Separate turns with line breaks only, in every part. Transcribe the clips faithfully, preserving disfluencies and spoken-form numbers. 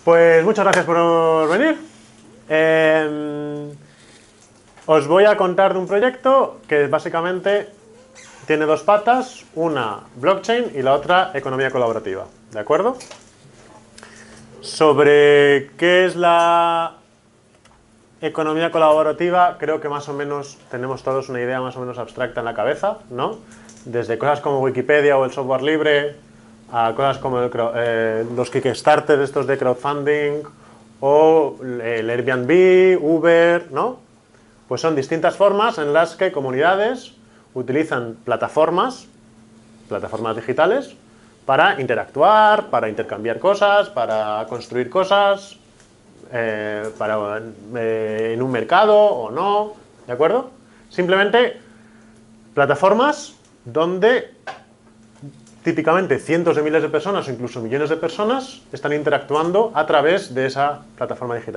Pues muchas gracias por venir. Eh, os voy a contar de un proyecto que básicamente tiene dos patas, una blockchain y la otra economía colaborativa, ¿de acuerdo? Sobre qué es la economía colaborativa, creo que más o menos tenemos todos una idea más o menos abstracta en la cabeza, ¿no? Desde cosas como Wikipedia o el software libre, a cosas como el, eh, los Kickstarter estos de crowdfunding, o el Airbnb, Uber, ¿no? Pues son distintas formas en las que comunidades utilizan plataformas, plataformas digitales, para interactuar, para intercambiar cosas, para construir cosas, eh, para, eh, en un mercado o no, ¿de acuerdo? Simplemente plataformas donde típicamente cientos de miles de personas o incluso millones de personas están interactuando a través de esa plataforma digital.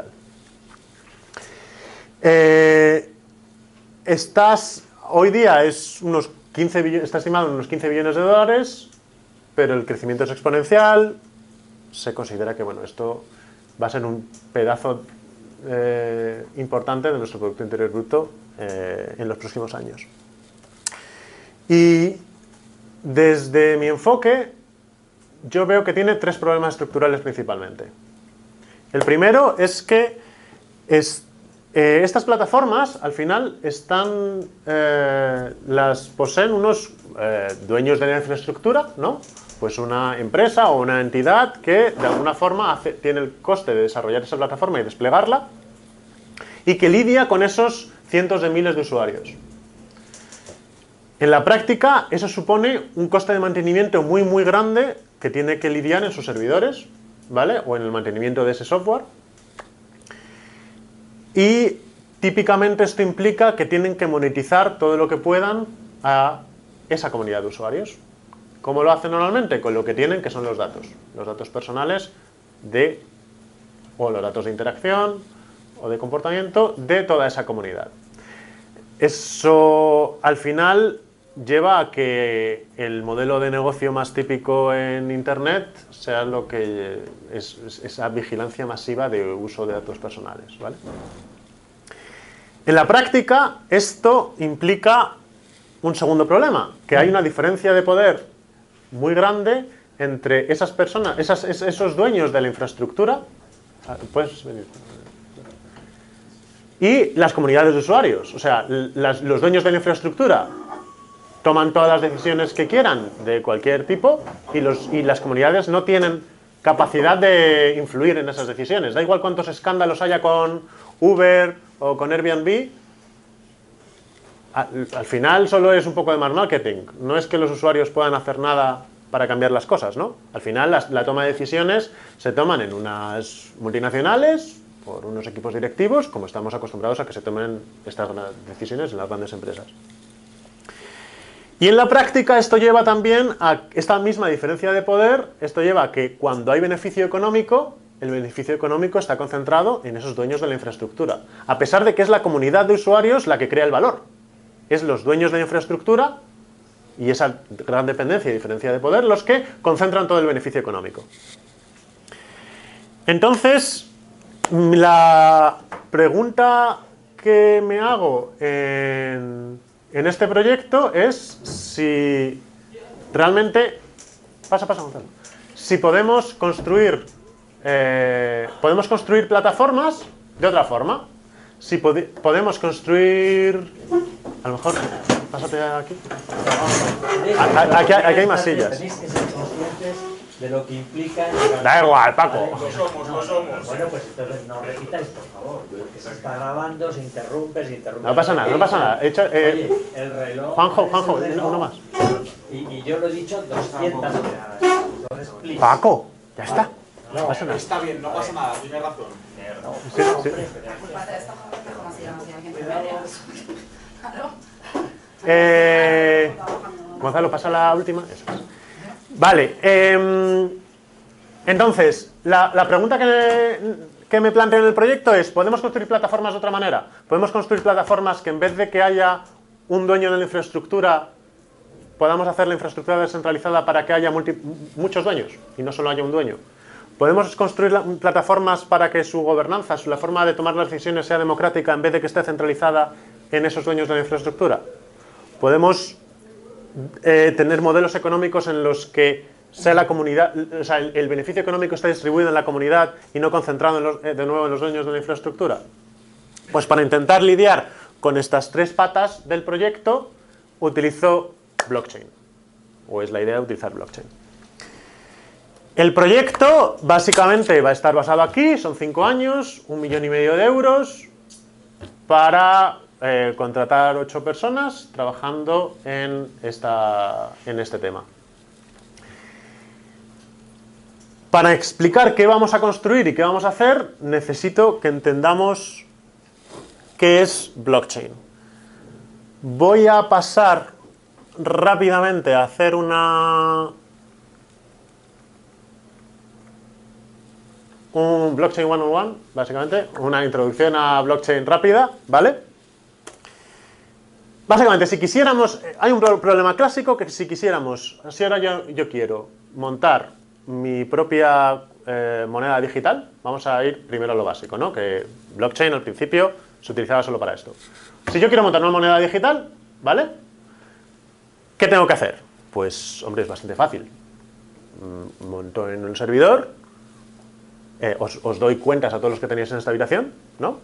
Eh, estás, hoy día es unos quince billones, está estimado en unos quince billones de dólares, pero el crecimiento es exponencial. Se considera que bueno, esto va a ser un pedazo eh, importante de nuestro Producto Interior Bruto eh, en los próximos años. Y desde mi enfoque, yo veo que tiene tres problemas estructurales principalmente. El primero es que es, eh, estas plataformas, al final, están, eh, las poseen unos eh, dueños de la infraestructura, ¿no? Pues una empresa o una entidad que, de alguna forma, hace, tiene el coste de desarrollar esa plataforma y desplegarla, y que lidia con esos cientos de miles de usuarios. En la práctica, eso supone un coste de mantenimiento muy, muy grande que tiene que lidiar en sus servidores, ¿vale? O en el mantenimiento de ese software. Y típicamente esto implica que tienen que monetizar todo lo que puedan a esa comunidad de usuarios. ¿Cómo lo hacen normalmente? Con lo que tienen, que son los datos. Los datos personales de, o los datos de interacción o de comportamiento de toda esa comunidad. Eso, al final, lleva a que el modelo de negocio más típico en Internet sea lo que es, es esa vigilancia masiva de uso de datos personales, ¿vale? En la práctica, esto implica un segundo problema, que hay una diferencia de poder muy grande entre esas personas, esas, esos dueños de la infraestructura, ¿puedes venir? Y las comunidades de usuarios. O sea, las, los dueños de la infraestructura toman todas las decisiones que quieran de cualquier tipo y, los, y las comunidades no tienen capacidad de influir en esas decisiones. Da igual cuántos escándalos haya con Uber o con Airbnb, al, al final solo es un poco de más marketing. No es que los usuarios puedan hacer nada para cambiar las cosas, ¿no? Al final las, la toma de decisiones se toman en unas multinacionales por unos equipos directivos, como estamos acostumbrados a que se tomen estas decisiones en las grandes empresas. Y en la práctica esto lleva también a esta misma diferencia de poder, esto lleva a que cuando hay beneficio económico, el beneficio económico está concentrado en esos dueños de la infraestructura, a pesar de que es la comunidad de usuarios la que crea el valor. Es los dueños de la infraestructura y esa gran dependencia y diferencia de poder los que concentran todo el beneficio económico. Entonces, la pregunta que me hago en... en este proyecto es si realmente, pasa, pasa, Gonzalo, si podemos construir, eh, podemos construir plataformas de otra forma, si pod podemos construir, a lo mejor, pásate aquí, aquí, aquí hay más sillas.
De lo que implica...
Da igual, Paco.
Lo somos, lo somos. Bueno, pues entonces no repitáis, por favor. Que se está grabando, se interrumpe, se interrumpe.
No pasa nada, no pasa nada. Hecho, eh,
Oye, el reloj...
Juanjo, Juanjo, uno más.
Y, y yo lo he dicho doscientas veces. Entonces, please.
Paco, ya está.
No,
no pasa nada.
Está bien, no pasa nada, tiene razón.
No,
Sí,
no,
sí.
hombre, pero-
Eh, Gonzalo, pasa la última. Eso es. Vale, eh, entonces, la, la pregunta que, que me planteo en el proyecto es, ¿podemos construir plataformas de otra manera? ¿Podemos construir plataformas que en vez de que haya un dueño de la infraestructura, podamos hacer la infraestructura descentralizada para que haya multi, muchos dueños y no solo haya un dueño? ¿Podemos construir la, plataformas para que su gobernanza, la forma de tomar las decisiones sea democrática en vez de que esté centralizada en esos dueños de la infraestructura? ¿Podemos eh, tener modelos económicos en los que sea la comunidad, o sea, el, el beneficio económico está distribuido en la comunidad y no concentrado en los, eh, de nuevo en los dueños de la infraestructura? Pues para intentar lidiar con estas tres patas del proyecto, utilizo blockchain, o es la idea de utilizar blockchain. El proyecto básicamente va a estar basado aquí, son cinco años, un millón y medio de euros para eh, contratar ocho personas trabajando en, esta, en este tema. Para explicar qué vamos a construir y qué vamos a hacer, necesito que entendamos qué es blockchain. Voy a pasar rápidamente a hacer una... un blockchain one on one, básicamente, una introducción a blockchain rápida, ¿vale? Básicamente, si quisiéramos, hay un problema clásico que si quisiéramos, si ahora yo, yo quiero montar mi propia eh, moneda digital, vamos a ir primero a lo básico, ¿no? Que blockchain al principio se utilizaba solo para esto. Si yo quiero montar una moneda digital, ¿vale? ¿Qué tengo que hacer? Pues, hombre, es bastante fácil. Monto en un servidor, eh, os, os doy cuentas a todos los que tenéis en esta habitación, ¿no?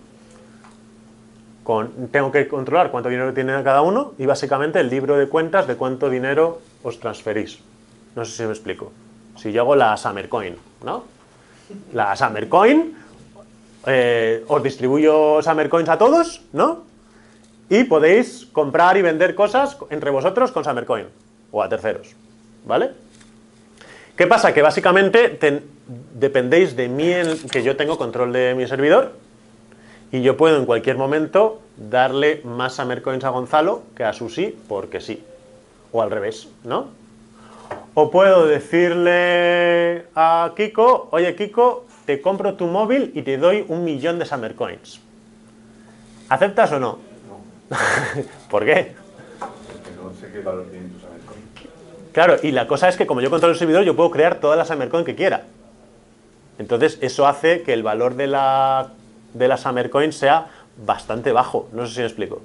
Con, tengo que controlar cuánto dinero tiene cada uno y básicamente el libro de cuentas de cuánto dinero os transferís. No sé si me explico. Si yo hago la Summercoin, ¿no? La Summercoin, eh, os distribuyo Summercoins a todos, ¿no? Y podéis comprar y vender cosas entre vosotros con Summercoin o a terceros, ¿vale? ¿Qué pasa? Que básicamente ten, dependéis de mí, en, que yo tengo control de mi servidor y yo puedo en cualquier momento darle más Summercoins a Gonzalo que a Susi porque sí, o al revés, ¿no? O puedo decirle a Kiko, oye Kiko, te compro tu móvil y te doy un millón de Summercoins. ¿Aceptas o no? No. ¿Por qué?
Porque no sé qué valor tienen tus Summercoins.
Claro, y la cosa es que como yo controlo el servidor, yo puedo crear todas las Summercoin que quiera. Entonces, eso hace que el valor de la, de la Summercoin sea bastante bajo. No sé si me explico.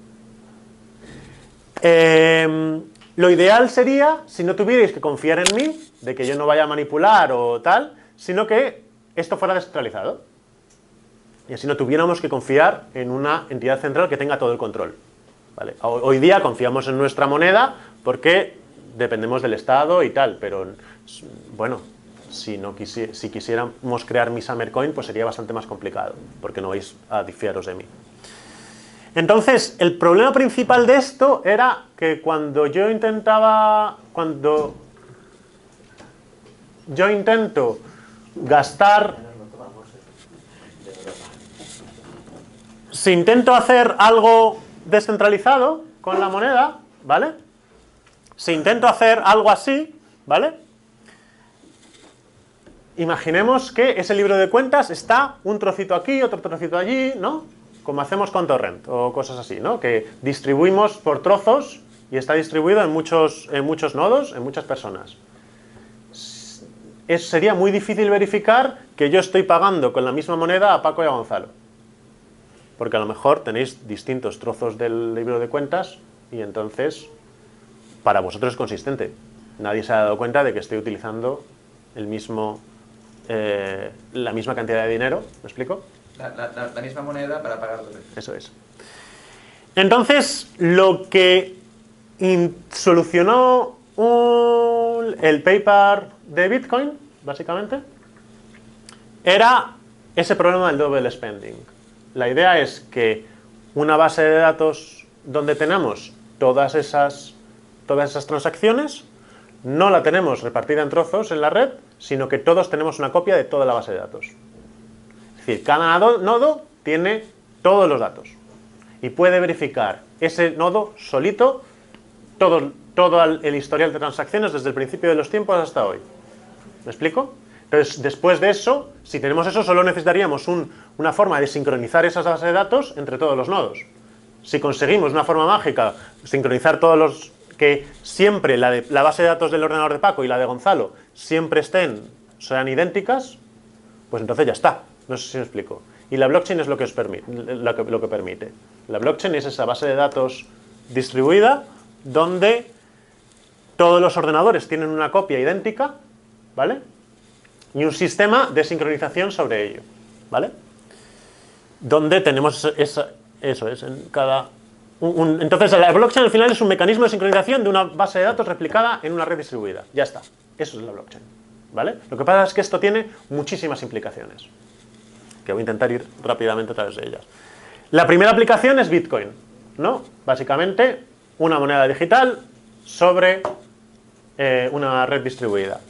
Eh, lo ideal sería, si no tuvierais que confiar en mí, de que yo no vaya a manipular o tal, sino que esto fuera descentralizado. Y así no tuviéramos que confiar en una entidad central que tenga todo el control. ¿Vale? Hoy día confiamos en nuestra moneda porque dependemos del Estado y tal, pero bueno, si, no quisi si quisiéramos crear mi Summercoin, pues sería bastante más complicado, porque no vais a fiaros de mí. Entonces, el problema principal de esto era que cuando yo intentaba, cuando yo intento gastar, si intento hacer algo descentralizado con la moneda, ¿vale? Si intento hacer algo así, ¿vale? Imaginemos que ese libro de cuentas está un trocito aquí, otro trocito allí, ¿no? Como hacemos con Torrent o cosas así, ¿no? Que distribuimos por trozos y está distribuido en muchos, en muchos nodos, en muchas personas. Es, sería muy difícil verificar que yo estoy pagando con la misma moneda a Paco y a Gonzalo. Porque a lo mejor tenéis distintos trozos del libro de cuentas y entonces para vosotros es consistente. Nadie se ha dado cuenta de que estoy utilizando el mismo, eh, la misma cantidad de dinero. ¿Me explico?
La, la, la misma moneda para pagar dos veces.
Eso es. Entonces, lo que solucionó un, el paper de Bitcoin, básicamente, era ese problema del double spending. La idea es que una base de datos donde tenemos todas esas, todas esas transacciones, no la tenemos repartida en trozos en la red, sino que todos tenemos una copia de toda la base de datos. Es decir, cada nodo tiene todos los datos y puede verificar ese nodo solito todo, todo el historial de transacciones desde el principio de los tiempos hasta hoy. ¿Me explico? Entonces, después de eso, si tenemos eso, solo necesitaríamos un, una forma de sincronizar esas bases de datos entre todos los nodos. Si conseguimos una forma mágica, sincronizar todos los... que siempre la, de, la base de datos del ordenador de Paco y la de Gonzalo siempre estén sean idénticas, pues entonces ya está. No sé si me explico. Y la blockchain es lo que, os permite, lo que, lo que permite. La blockchain es esa base de datos distribuida donde todos los ordenadores tienen una copia idéntica, ¿vale? Y un sistema de sincronización sobre ello, ¿vale? Donde tenemos esa, eso es, en cada... Un, un, entonces la blockchain al final es un mecanismo de sincronización de una base de datos replicada en una red distribuida. Ya está. Eso es la blockchain, ¿vale? Lo que pasa es que esto tiene muchísimas implicaciones, que voy a intentar ir rápidamente a través de ellas. La primera aplicación es Bitcoin, ¿no? Básicamente, una moneda digital sobre eh, una red distribuida.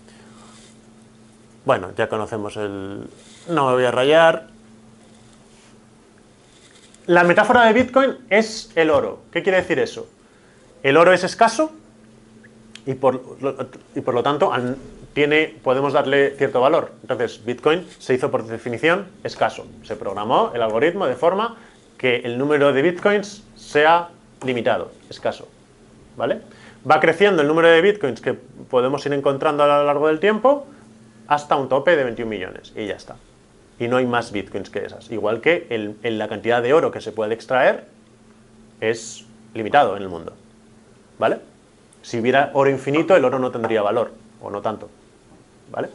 Bueno, ya conocemos el... No me voy a rayar. La metáfora de Bitcoin es el oro. ¿Qué quiere decir eso? El oro es escaso y por, y por lo tanto tiene, podemos darle cierto valor. Entonces, Bitcoin se hizo por definición escaso. Se programó el algoritmo de forma que el número de Bitcoins sea limitado, escaso, ¿vale? Va creciendo el número de Bitcoins que podemos ir encontrando a lo largo del tiempo hasta un tope de veintiún millones y ya está. Y no hay más Bitcoins que esas. Igual que el, el, la cantidad de oro que se puede extraer es limitado en el mundo, ¿vale? Si hubiera oro infinito, el oro no tendría valor, o no tanto, ¿vale?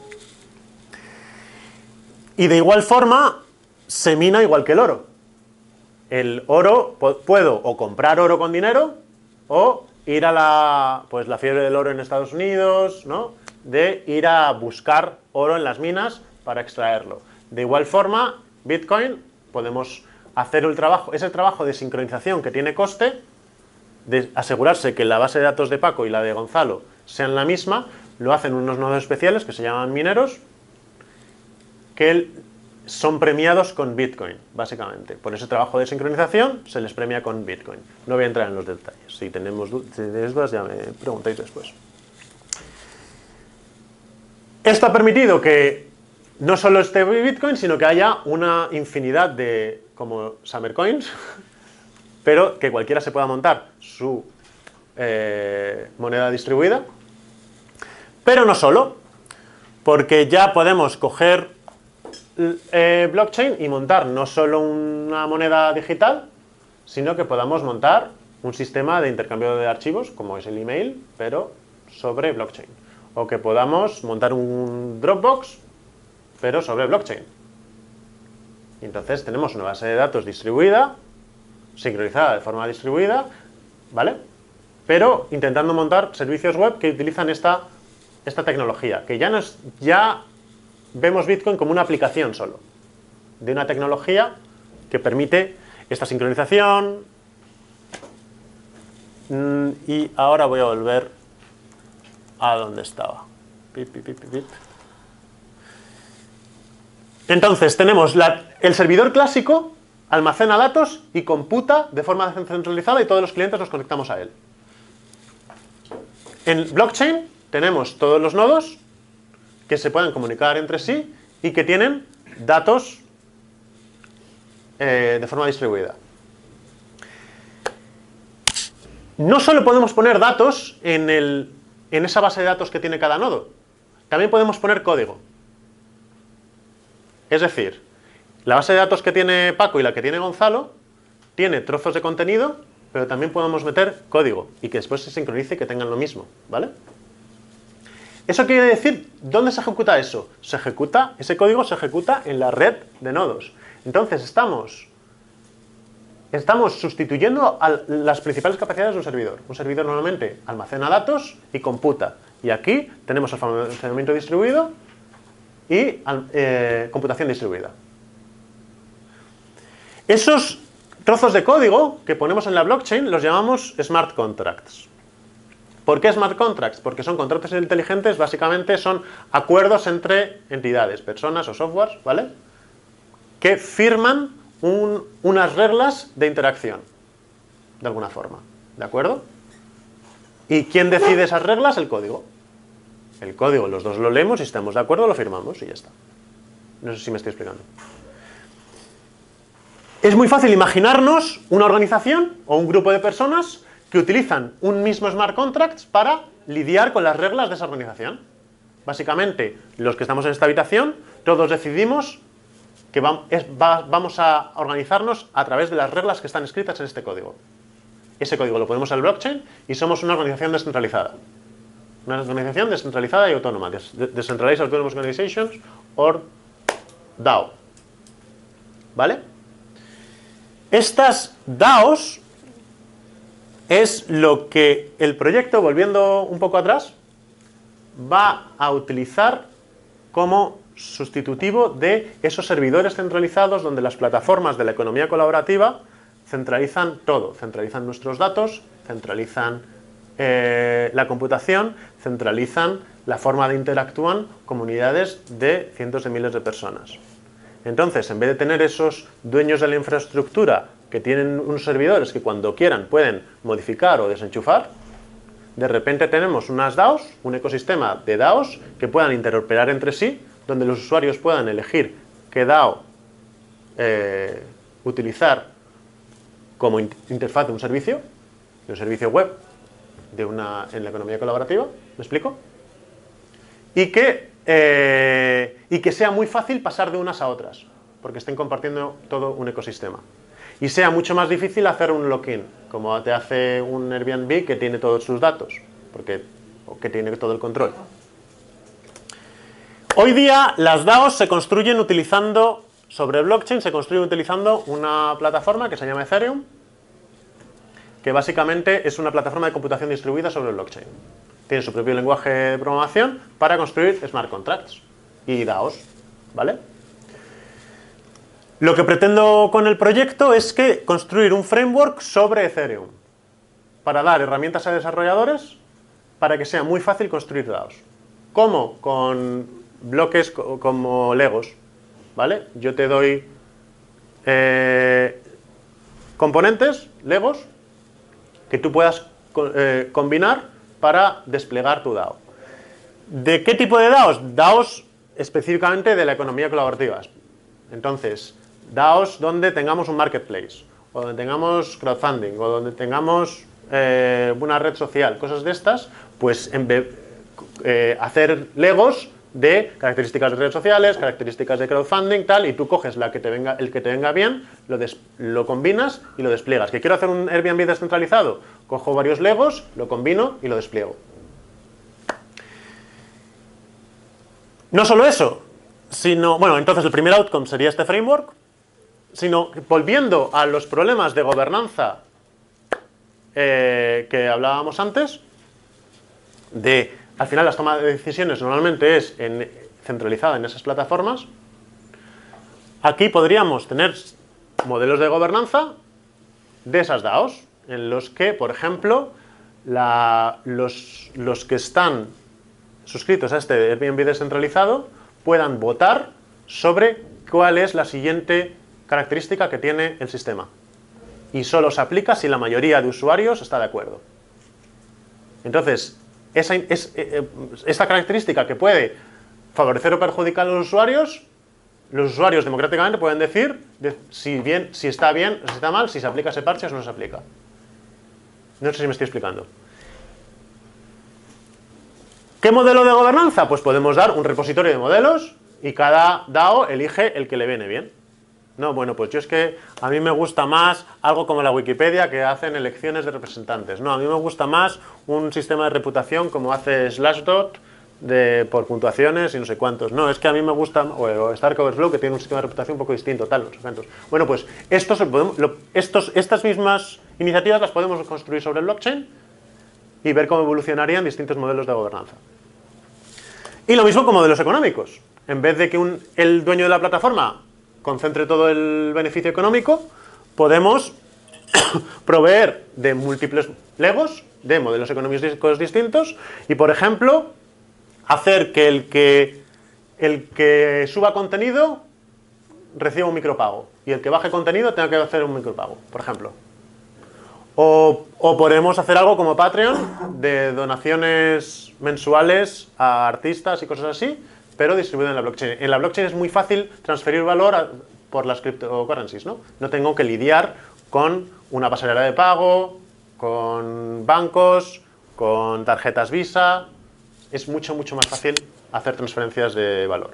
Y de igual forma, se mina igual que el oro. El oro, puedo o comprar oro con dinero, o ir a la, pues, la fiebre del oro en Estados Unidos, ¿no? De ir a buscar oro en las minas para extraerlo. De igual forma, Bitcoin, podemos hacer el trabajo, ese trabajo de sincronización que tiene coste, de asegurarse que la base de datos de Paco y la de Gonzalo sean la misma, lo hacen unos nodos especiales que se llaman mineros, que son premiados con Bitcoin, básicamente. Por ese trabajo de sincronización se les premia con Bitcoin. No voy a entrar en los detalles. Si tenemos si tenéis dudas, ya me preguntáis después. Esto ha permitido que no solo esté Bitcoin, sino que haya una infinidad de, como Summer Coins, pero que cualquiera se pueda montar su eh, moneda distribuida. Pero no solo, porque ya podemos coger eh, blockchain y montar no solo una moneda digital, sino que podamos montar un sistema de intercambio de archivos, como es el email, pero sobre blockchain. O que podamos montar un Dropbox, pero sobre blockchain. Y entonces tenemos una base de datos distribuida, sincronizada de forma distribuida, ¿vale? Pero intentando montar servicios web que utilizan esta, esta tecnología, que ya, no es, ya vemos Bitcoin como una aplicación solo, de una tecnología que permite esta sincronización. Y ahora voy a volver a donde estaba. Pip, pip, pip, pip. Entonces tenemos la, el servidor clásico, almacena datos y computa de forma centralizada y todos los clientes nos conectamos a él. En blockchain tenemos todos los nodos que se pueden comunicar entre sí y que tienen datos eh, de forma distribuida. No solo podemos poner datos en, el, en esa base de datos que tiene cada nodo, también podemos poner código. Es decir, la base de datos que tiene Paco y la que tiene Gonzalo tiene trozos de contenido, pero también podemos meter código y que después se sincronice y que tengan lo mismo, ¿vale? ¿Eso quiere decir? ¿Dónde se ejecuta eso? Se ejecuta, ese código se ejecuta en la red de nodos. Entonces estamos, estamos sustituyendo a las principales capacidades de un servidor. Un servidor normalmente almacena datos y computa. Y aquí tenemos almacenamiento distribuido y eh, computación distribuida. Esos trozos de código que ponemos en la blockchain los llamamos smart contracts. ¿Por qué smart contracts? Porque son contratos inteligentes, básicamente son acuerdos entre entidades, personas o softwares, ¿vale? Que firman un, unas reglas de interacción, de alguna forma, ¿de acuerdo? ¿Y quién decide esas reglas? El código. El código, los dos lo leemos y si estamos de acuerdo lo firmamos y ya está. No sé si me estoy explicando. Es muy fácil imaginarnos una organización o un grupo de personas que utilizan un mismo smart contract para lidiar con las reglas de esa organización. Básicamente, los que estamos en esta habitación, todos decidimos que va, es, va, vamos a organizarnos a través de las reglas que están escritas en este código. Ese código lo ponemos al blockchain y somos una organización descentralizada. Una organización descentralizada y autónoma. Decentralized Autonomous Organizations, or DAO. ¿Vale? Estas DAOs es lo que el proyecto, volviendo un poco atrás, va a utilizar como sustitutivo de esos servidores centralizados donde las plataformas de la economía colaborativa centralizan todo. Centralizan nuestros datos, centralizan eh, la computación, centralizan la forma de interactúan comunidades de cientos de miles de personas. Entonces, en vez de tener esos dueños de la infraestructura que tienen unos servidores que cuando quieran pueden modificar o desenchufar, de repente tenemos unas DAOs, un ecosistema de DAOs que puedan interoperar entre sí, donde los usuarios puedan elegir qué DAO eh, utilizar como in interfaz de un servicio, de un servicio web de una, en la economía colaborativa, ¿me explico? Y que, eh, y que sea muy fácil pasar de unas a otras, porque estén compartiendo todo un ecosistema. Y sea mucho más difícil hacer un lock-in, como te hace un Airbnb que tiene todos sus datos, porque, o que tiene todo el control. Hoy día las DAOs se construyen utilizando, sobre blockchain, se construyen utilizando una plataforma que se llama Ethereum, que básicamente es una plataforma de computación distribuida sobre blockchain. Tiene su propio lenguaje de programación para construir smart contracts y DAOs, ¿vale? Lo que pretendo con el proyecto es que construir un framework sobre Ethereum para dar herramientas a desarrolladores para que sea muy fácil construir DAOs. ¿Cómo? Con bloques como Legos, ¿vale? Yo te doy eh, componentes, Legos, que tú puedas eh, combinar para desplegar tu DAO. ¿De qué tipo de DAOs? DAOs específicamente de la economía colaborativa. Entonces, DAOs donde tengamos un marketplace, o donde tengamos crowdfunding, o donde tengamos eh, una red social, cosas de estas, pues en vez, eh, hacer Legos de características de redes sociales, características de crowdfunding, tal, y tú coges la que te venga, el que te venga bien, lo, des, lo combinas y lo despliegas. ¿Que quiero hacer un Airbnb descentralizado? Cojo varios Legos, lo combino y lo despliego. No solo eso, sino, bueno, entonces el primer outcome sería este framework, sino volviendo a los problemas de gobernanza eh, que hablábamos antes, de, al final las tomas de decisiones normalmente es en, centralizada en esas plataformas. Aquí podríamos tener modelos de gobernanza de esas DAOs, en los que, por ejemplo, la, los, los que están suscritos a este Airbnb descentralizado puedan votar sobre cuál es la siguiente característica que tiene el sistema. Y solo se aplica si la mayoría de usuarios está de acuerdo. Entonces, esa, es, eh, esta característica que puede favorecer o perjudicar a los usuarios, los usuarios democráticamente pueden decir de, si, bien, si está bien o si está mal, si se aplica ese parche o no se aplica. No sé si me estoy explicando. ¿Qué modelo de gobernanza? Pues podemos dar un repositorio de modelos y cada DAO elige el que le viene bien. No, bueno, pues yo es que a mí me gusta más algo como la Wikipedia, que hacen elecciones de representantes. No, a mí me gusta más un sistema de reputación como hace Slashdot de, por puntuaciones y no sé cuántos. No, es que a mí me gusta, o Stark Overflow, que tiene un sistema de reputación un poco distinto, tal, no sé cuántos. Bueno, pues estos, lo, estos, estas mismas iniciativas las podemos construir sobre el blockchain y ver cómo evolucionarían distintos modelos de gobernanza. Y lo mismo con modelos económicos. En vez de que un, el dueño de la plataforma concentre todo el beneficio económico, podemos proveer de múltiples Legos, de modelos económicos distintos, y por ejemplo, hacer que el que, el que suba contenido reciba un micropago, y el que baje contenido tenga que hacer un micropago, por ejemplo. O, o podemos hacer algo como Patreon, de donaciones mensuales a artistas y cosas así, pero distribuido en la blockchain. En la blockchain es muy fácil transferir valor a, por las cryptocurrencies, ¿no? No tengo que lidiar con una pasarela de pago, con bancos, con tarjetas Visa. Es mucho, mucho más fácil hacer transferencias de valor.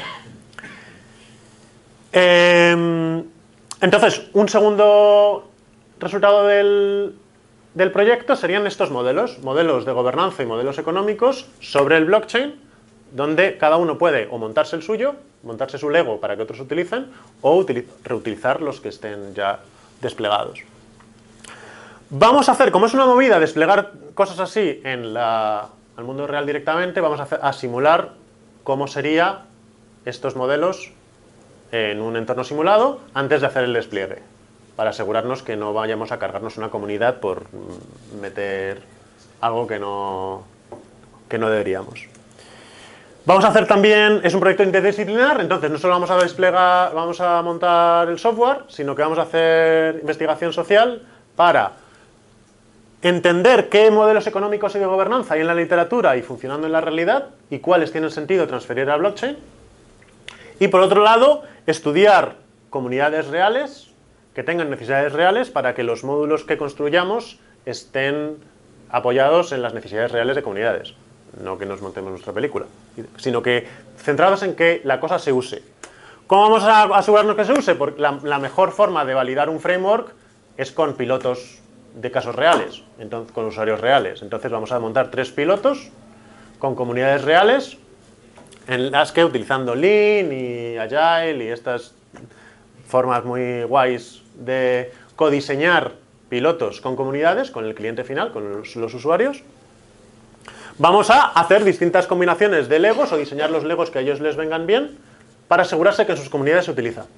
Eh, entonces, un segundo resultado del, del proyecto serían estos modelos, modelos de gobernanza y modelos económicos sobre el blockchain, donde cada uno puede o montarse el suyo, montarse su Lego para que otros utilicen, o util- reutilizar los que estén ya desplegados. Vamos a hacer, como es una movida desplegar cosas así en la, al mundo real directamente, vamos a, hacer, a simular cómo serían estos modelos en un entorno simulado antes de hacer el despliegue, para asegurarnos que no vayamos a cargarnos una comunidad por meter algo que no, que no deberíamos. Vamos a hacer también, es un proyecto interdisciplinar, entonces no solo vamos a desplegar, vamos a montar el software, sino que vamos a hacer investigación social para entender qué modelos económicos y de gobernanza hay en la literatura y funcionando en la realidad y cuáles tienen sentido transferir a blockchain. Y por otro lado, estudiar comunidades reales que tengan necesidades reales para que los módulos que construyamos estén apoyados en las necesidades reales de comunidades. No que nos montemos nuestra película, sino que centrados en que la cosa se use. ¿Cómo vamos a asegurarnos que se use? Porque la, la mejor forma de validar un framework es con pilotos de casos reales, entonces, con usuarios reales. Entonces vamos a montar tres pilotos con comunidades reales en las que, utilizando Lean y Agile y estas formas muy guays de codiseñar pilotos con comunidades, con el cliente final, con los, los usuarios, vamos a hacer distintas combinaciones de Legos o diseñar los Legos que a ellos les vengan bien para asegurarse que en sus comunidades se utiliza.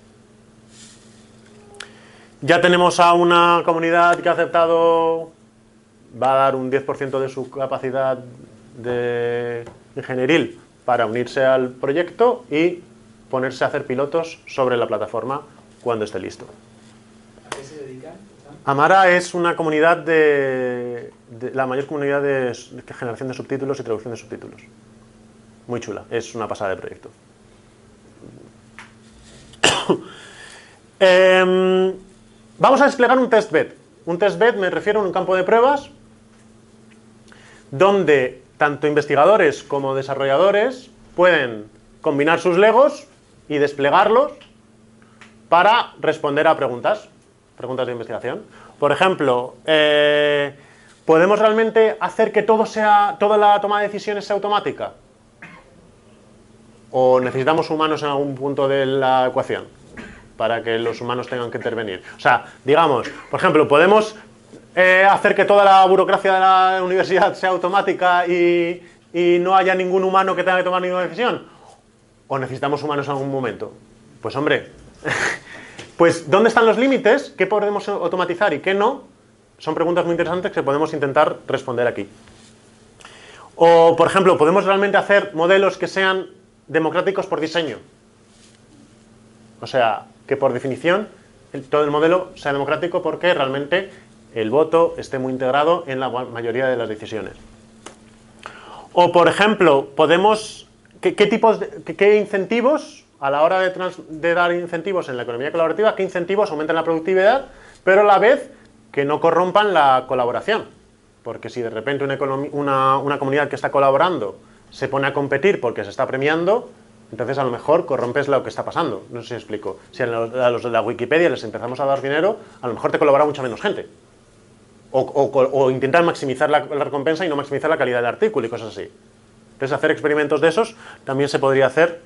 Ya tenemos a una comunidad que ha aceptado, va a dar un diez por ciento de su capacidad de ingenieril para unirse al proyecto y ponerse a hacer pilotos sobre la plataforma cuando esté listo.
¿A qué se dedican?
Amara es una comunidad de, de la mayor comunidad de, de generación de subtítulos y traducción de subtítulos. Muy chula, es una pasada de proyecto. eh, vamos a desplegar un testbed. Un testbed me refiero a un campo de pruebas donde tanto investigadores como desarrolladores pueden combinar sus Legos y desplegarlos para responder a preguntas. Preguntas de investigación. Por ejemplo, eh, ¿podemos realmente hacer que todo sea, toda la toma de decisiones sea automática? ¿O necesitamos humanos en algún punto de la ecuación para que los humanos tengan que intervenir? O sea, digamos, por ejemplo, ¿podemos eh, hacer que toda la burocracia de la universidad sea automática y, y no haya ningún humano que tenga que tomar ninguna decisión? ¿O necesitamos humanos en algún momento? Pues hombre... Pues, ¿dónde están los límites? ¿Qué podemos automatizar y qué no? Son preguntas muy interesantes que podemos intentar responder aquí. O, por ejemplo, ¿podemos realmente hacer modelos que sean democráticos por diseño? O sea, que por definición el, todo el modelo sea democrático porque realmente el voto esté muy integrado en la mayoría de las decisiones. O, por ejemplo, podemos... ¿Qué, qué tipos de, qué, qué incentivos... A la hora de, trans, de dar incentivos en la economía colaborativa, ¿qué incentivos aumentan la productividad, pero a la vez que no corrompan la colaboración? Porque si de repente una, una, una comunidad que está colaborando se pone a competir porque se está premiando, entonces a lo mejor corrompes lo que está pasando. No sé si explico. Si a los, a los de la Wikipedia les empezamos a dar dinero, a lo mejor te colabora mucha menos gente. O, o, o intentar maximizar la, la recompensa y no maximizar la calidad del artículo y cosas así. Entonces hacer experimentos de esos también se podría hacer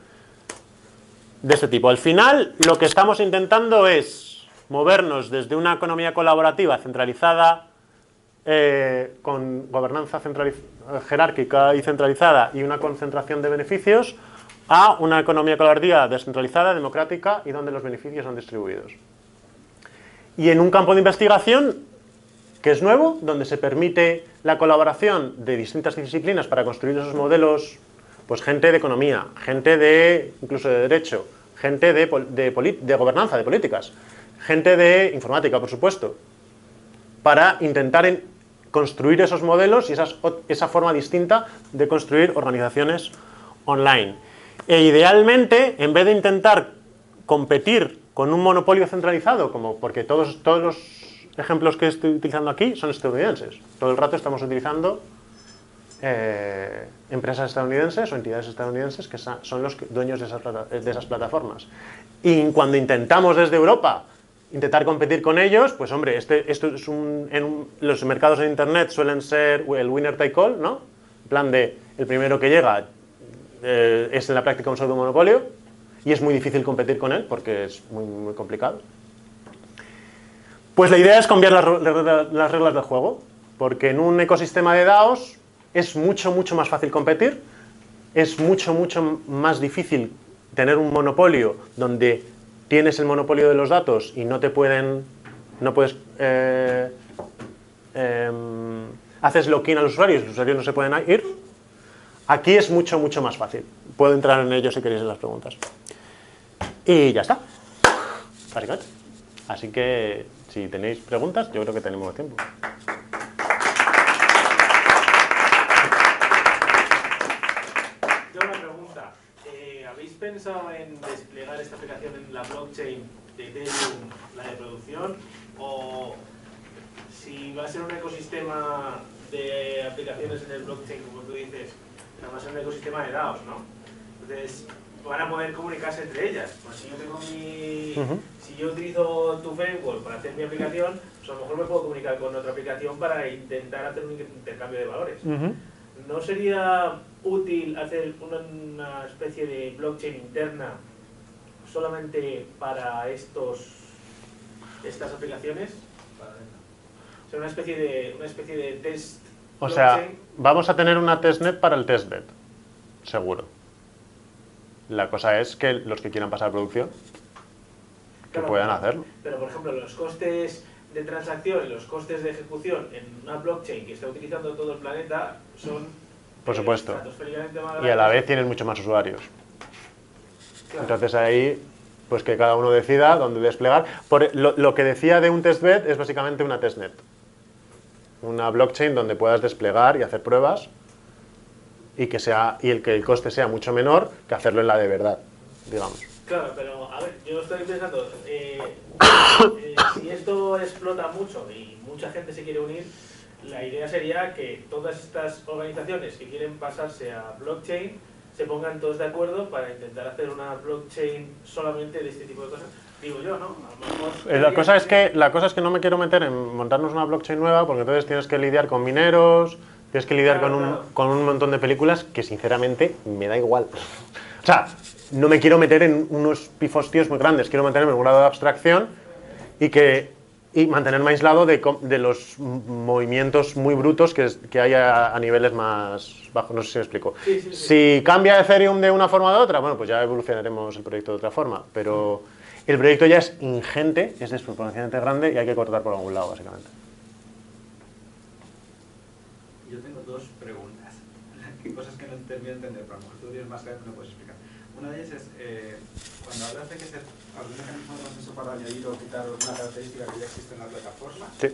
de este tipo. Al final, lo que estamos intentando es movernos desde una economía colaborativa centralizada, eh, con gobernanza jerárquica y centralizada y una concentración de beneficios, a una economía colaborativa descentralizada, democrática y donde los beneficios son distribuidos. Y en un campo de investigación que es nuevo, donde se permite la colaboración de distintas disciplinas para construir esos modelos. Pues gente de economía, gente de, incluso de derecho, gente de, de, de gobernanza, de políticas, gente de informática, por supuesto, para intentar en, construir esos modelos y esas, esa forma distinta de construir organizaciones online. E idealmente, en vez de intentar competir con un monopolio centralizado, como porque todos, todos los ejemplos que estoy utilizando aquí son estadounidenses, todo el rato estamos utilizando eh, empresas estadounidenses o entidades estadounidenses que son los dueños de esas, de esas plataformas. Y cuando intentamos desde Europa intentar competir con ellos, pues hombre, este, esto es un, en un, los mercados en Internet suelen ser el winner take all, ¿no? En plan de el primero que llega eh, es en la práctica un pseudomonopolio y es muy difícil competir con él porque es muy, muy complicado. Pues la idea es cambiar las, las reglas del juego, porque en un ecosistema de DAOs es mucho, mucho más fácil competir, es mucho, mucho más difícil tener un monopolio donde tienes el monopolio de los datos y no te pueden, no puedes, eh, eh, haces lock-in a los usuarios, los usuarios no se pueden ir. Aquí es mucho, mucho más fácil. Puedo entrar en ello si queréis en las preguntas. Y ya está, básicamente. Así que, si tenéis preguntas, yo creo que tenemos tiempo.
Yo una pregunta. Eh, ¿Habéis pensado en desplegar esta aplicación en la blockchain de Ethereum, la de producción? ¿O si va a ser un ecosistema de aplicaciones en el blockchain, como tú dices, va a ser un ecosistema de DAOs, ¿no? Entonces, van a poder comunicarse entre ellas. Pues si yo tengo mi... Uh-huh. Si yo utilizo tu framework para hacer mi aplicación, pues a lo mejor me puedo comunicar con otra aplicación para intentar hacer un intercambio de valores. Uh-huh. ¿No sería útil hacer una, una especie de blockchain interna solamente para estos estas aplicaciones? O sea, una especie de, una especie de test
O
blockchain.
sea, vamos a tener una testnet para el testbed, seguro. La cosa es que los que quieran pasar a producción, que
claro,
puedan
pero,
hacerlo.
Pero, por ejemplo, los costes de transacción y los costes de ejecución en una blockchain que está utilizando todo el planeta son...
Por supuesto.
Eh,
y a la vez tienen mucho más usuarios. Claro. Entonces ahí, pues que cada uno decida dónde desplegar. Por, lo, lo que decía de un testbed es básicamente una testnet. Una blockchain donde puedas desplegar y hacer pruebas y que sea y el que el coste sea mucho menor que hacerlo en la de verdad, digamos.
Claro, pero a ver, yo estoy pensando, eh, eh, si esto explota mucho y mucha gente se quiere unir, la idea sería que todas estas organizaciones que quieren pasarse a blockchain se pongan todos de acuerdo para intentar hacer una blockchain solamente de este tipo de cosas. Digo yo, ¿no? A lo mejor
la cosa es que la cosa es que no me quiero meter en montarnos una blockchain nueva porque entonces tienes que lidiar con mineros, tienes que lidiar
claro,
con, un,
claro.
con un montón de películas que sinceramente me da igual. O sea, no me quiero meter en unos pifostios muy grandes, quiero mantenerme en un grado de abstracción y, que, y mantenerme aislado de, de los movimientos muy brutos que, que hay a, a niveles más bajos. No sé si me explico.
Sí, sí, sí.
Si cambia Ethereum de una forma o de otra, bueno, pues ya evolucionaremos el proyecto de otra forma, pero el proyecto ya es ingente, es desproporcionadamente grande y hay que cortar por algún lado, básicamente.
Yo tengo dos preguntas. Cosas que no termino de entender, pero a lo mejor tú tienes más claro que me puedes explicar. Una de ellas es, eh, cuando hablas de que se, algún mecanismo de proceso para añadir o quitar alguna característica que ya existe en la plataforma,
sí.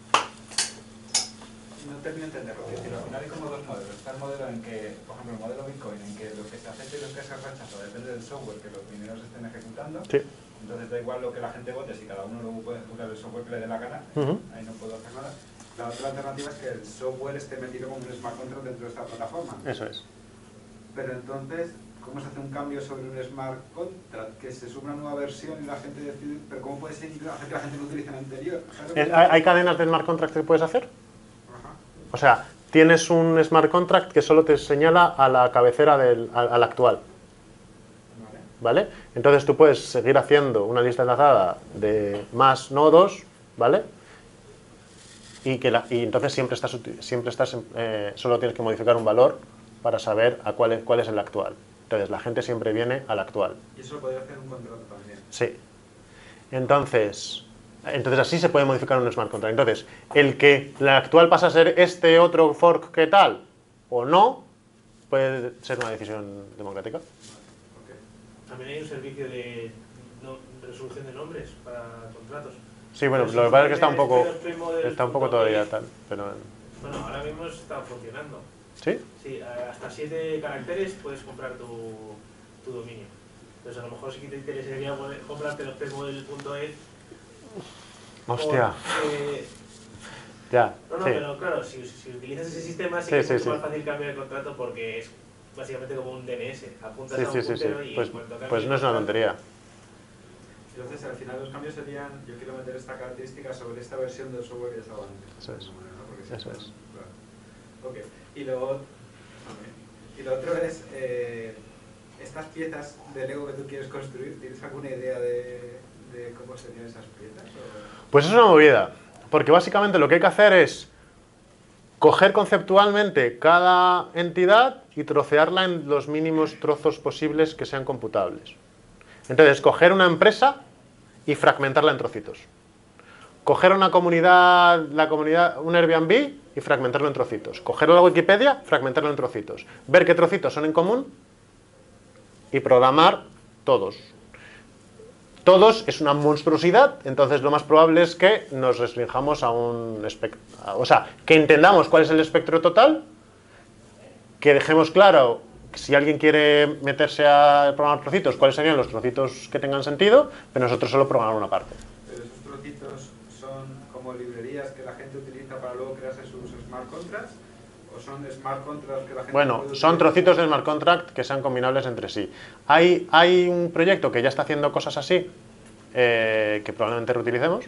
No termino de entenderlo. Es decir, al final hay como dos modelos. Está el modelo en que, por ejemplo, el modelo Bitcoin, en que lo que se acepta y lo que se rechaza depende del software que los mineros estén ejecutando.
Sí.
Entonces da igual lo que la gente vote, si cada uno luego puede ejecutar el software que le dé la gana,
Uh-huh.
ahí no puedo hacer nada. La otra alternativa es que el software esté metido como un smart contract dentro de esta plataforma.
Eso es.
Pero entonces, ¿cómo se hace un cambio sobre un smart contract? Que se sube una nueva versión y la gente decide, pero ¿cómo puede ser hacer que la gente no utilice la anterior?
¿Hay, ¿Hay cadenas de smart contract que puedes hacer?
Ajá.
O sea, tienes un smart contract que solo te señala a la cabecera del al, al actual. Vale. ¿Vale? Entonces tú puedes seguir haciendo una lista enlazada de más nodos, ¿vale? Y, que la, y entonces siempre estás, siempre estás eh, solo tienes que modificar un valor para saber a cuál es, cuál es el actual. Entonces la gente siempre viene al actual.
Y eso lo podría hacer un contrato también.
Sí. Entonces, entonces así se puede modificar un smart contract. Entonces, el que la actual pasa a ser este otro fork que tal o no, puede ser una decisión democrática.
También hay un servicio de no, resolución de nombres para contratos.
Sí, bueno,
Pero
lo que pasa es que está un poco,
del
está un poco
punto
todavía
que-
tal, pero...
Bueno, ahora mismo está funcionando.
¿Sí?
Sí, hasta siete caracteres puedes comprar tu, tu dominio. Entonces a lo mejor sí que te interesaría poder comprarte los premodel punto es.
Hostia.
Porque,
Ya,
No, no,
sí.
pero claro, si, si utilizas ese sistema sí,
Sí,
que es
sí,
mucho
sí.
más fácil cambiar el contrato porque es básicamente como un D N S. Apuntas
Sí,
a un
sí, sí, sí.
puntero y
Pues,
en cuanto cambie
pues
el
no es una
contrato-
tontería.
Entonces, al final los cambios serían, yo quiero meter esta característica sobre esta versión del software que ya estaba antes.
Eso es.
De alguna manera, ¿no? Porque si
Eso
no,
es.
claro. Ok. Y luego, y lo otro es, eh, estas piezas de Lego que tú quieres construir, ¿tienes alguna idea de, de cómo serían esas piezas? O...
Pues es una movida, porque básicamente lo que hay que hacer es coger conceptualmente cada entidad y trocearla en los mínimos trozos posibles que sean computables. Entonces, coger una empresa y fragmentarla en trocitos. Coger una comunidad, la comunidad, un Airbnb y fragmentarlo en trocitos. Coger la Wikipedia, fragmentarlo en trocitos. Ver qué trocitos son en común y programar todos. Todos es una monstruosidad, entonces lo más probable es que nos restringamos a un espectro. O sea, que entendamos cuál es el espectro total, que dejemos claro, si alguien quiere meterse a programar trocitos, cuáles serían los trocitos que tengan sentido, pero nosotros solo programar una parte.
Pero esos trocitos son como librerías que la gente utiliza para luego crearse sus smart contracts, o son smart contracts que la gente
Bueno,
puede
son
utilizar?
trocitos de smart contract que sean combinables entre sí. Hay, hay un proyecto que ya está haciendo cosas así, eh, que probablemente reutilicemos.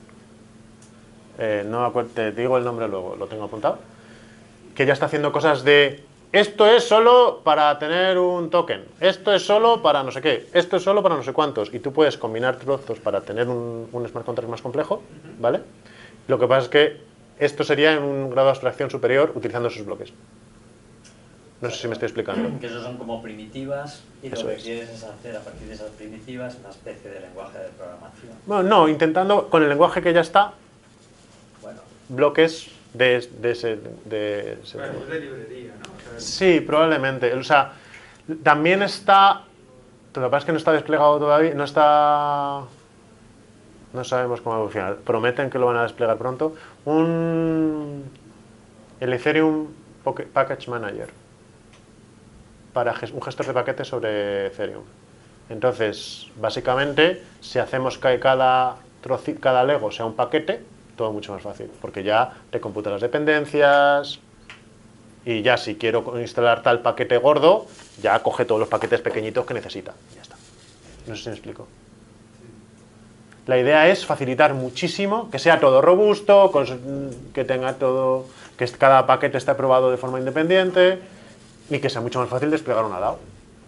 Eh, no me acuerdo, te digo el nombre luego, lo tengo apuntado. Que ya está haciendo cosas de... Esto es solo para tener un token. Esto es solo para no sé qué. Esto es solo para no sé cuántos. Y tú puedes combinar trozos para tener un, un smart contract más complejo, ¿vale? Lo que pasa es que esto sería en un grado de abstracción superior utilizando esos bloques. No sé si me estoy explicando.
Que esos son como primitivas y
Eso
lo que
es.
quieres es hacer a partir de esas primitivas una especie de lenguaje de programación.
Bueno, no, intentando con el lenguaje que ya está,
Bueno,
bloques de, de ese... De ese
Bueno, es de librería, ¿no? O sea,
Sí, probablemente. O sea, también está... Lo que pasa es que no está desplegado todavía, no está... No sabemos cómo va a funcionar. Prometen que lo van a desplegar pronto. Un... El Ethereum Pocket- Package Manager. Para ges- un gestor de paquetes sobre Ethereum. Entonces, básicamente, si hacemos que cada, troci- cada Lego sea un paquete, todo mucho más fácil. Porque ya te computa las dependencias... Y ya si quiero instalar tal paquete gordo, ya coge todos los paquetes pequeñitos que necesita. Ya está. No sé si me explico. La idea es facilitar muchísimo, que sea todo robusto, que tenga todo, que cada paquete esté aprobado de forma independiente y que sea mucho más fácil desplegar una DAO.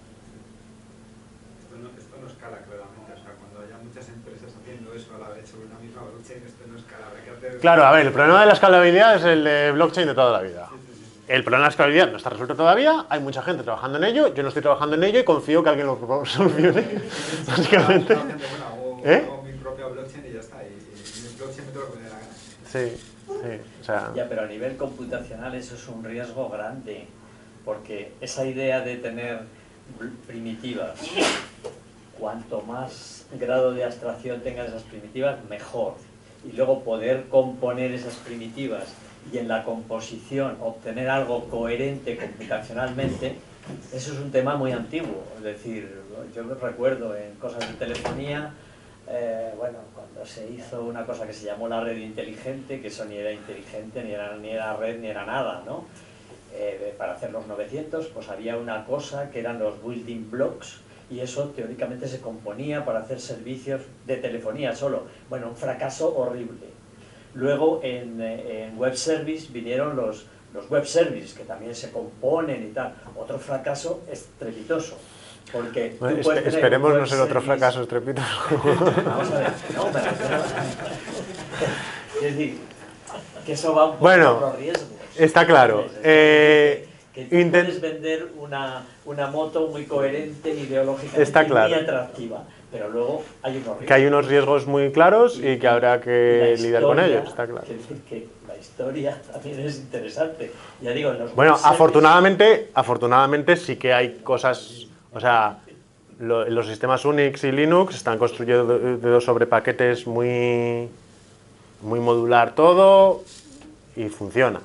Esto no, esto no escala claramente, o sea, cuando haya muchas empresas haciendo eso a la vez sobre una misma blockchain, esto no escala, habrá que hacer...
Claro, a ver, el problema de la escalabilidad es el de blockchain de toda la vida. El problema de la escalabilidad no está resuelto todavía, hay mucha gente trabajando en ello, yo no estoy trabajando en ello y confío que alguien lo solucione, básicamente.
Bueno, hago,
¿Eh?
hago mi propia blockchain y ya está, y, y mi blockchain me tengo que poner la gana.
Sí, sí, o sea...
ya, pero a nivel computacional eso es un riesgo grande, porque esa idea de tener bl- primitivas, cuanto más grado de abstracción tengan esas primitivas, mejor. Y luego poder componer esas primitivas y en la composición obtener algo coherente computacionalmente, eso es un tema muy antiguo. Es decir, yo me recuerdo en cosas de telefonía, eh, bueno, cuando se hizo una cosa que se llamó la red inteligente, que eso ni era inteligente, ni era, ni era red, ni era nada, ¿no? Eh, para hacer los novecientos, pues había una cosa que eran los building blocks, y eso teóricamente se componía para hacer servicios de telefonía solo. Bueno, un fracaso horrible. Luego en, en web service vinieron los, los web services, que también se componen y tal. Otro fracaso estrepitoso. Porque
Bueno,
tú
espe-
puedes tener
esperemos
un
no
web
ser otro
service-
fracaso estrepitoso.
Vamos a ver, no, me refiero a- Es decir, que eso va un poco
Bueno,
por los riesgos.
está claro.
Es decir,
Eh,
que, que tú
intent-
puedes vender una, una moto muy coherente, ideológicamente
Está claro.
muy atractiva, pero luego hay unos riesgos.
Que hay unos riesgos muy claros y que habrá que
Y la
lidiar con
historia,
ellos, está claro.
es decir, que la historia también es interesante. Ya digo, en los
Bueno,
web services-
afortunadamente, afortunadamente sí que hay cosas, o sea, lo- los sistemas Unix y Linux están construidos sobre paquetes muy, muy modular todo y funciona.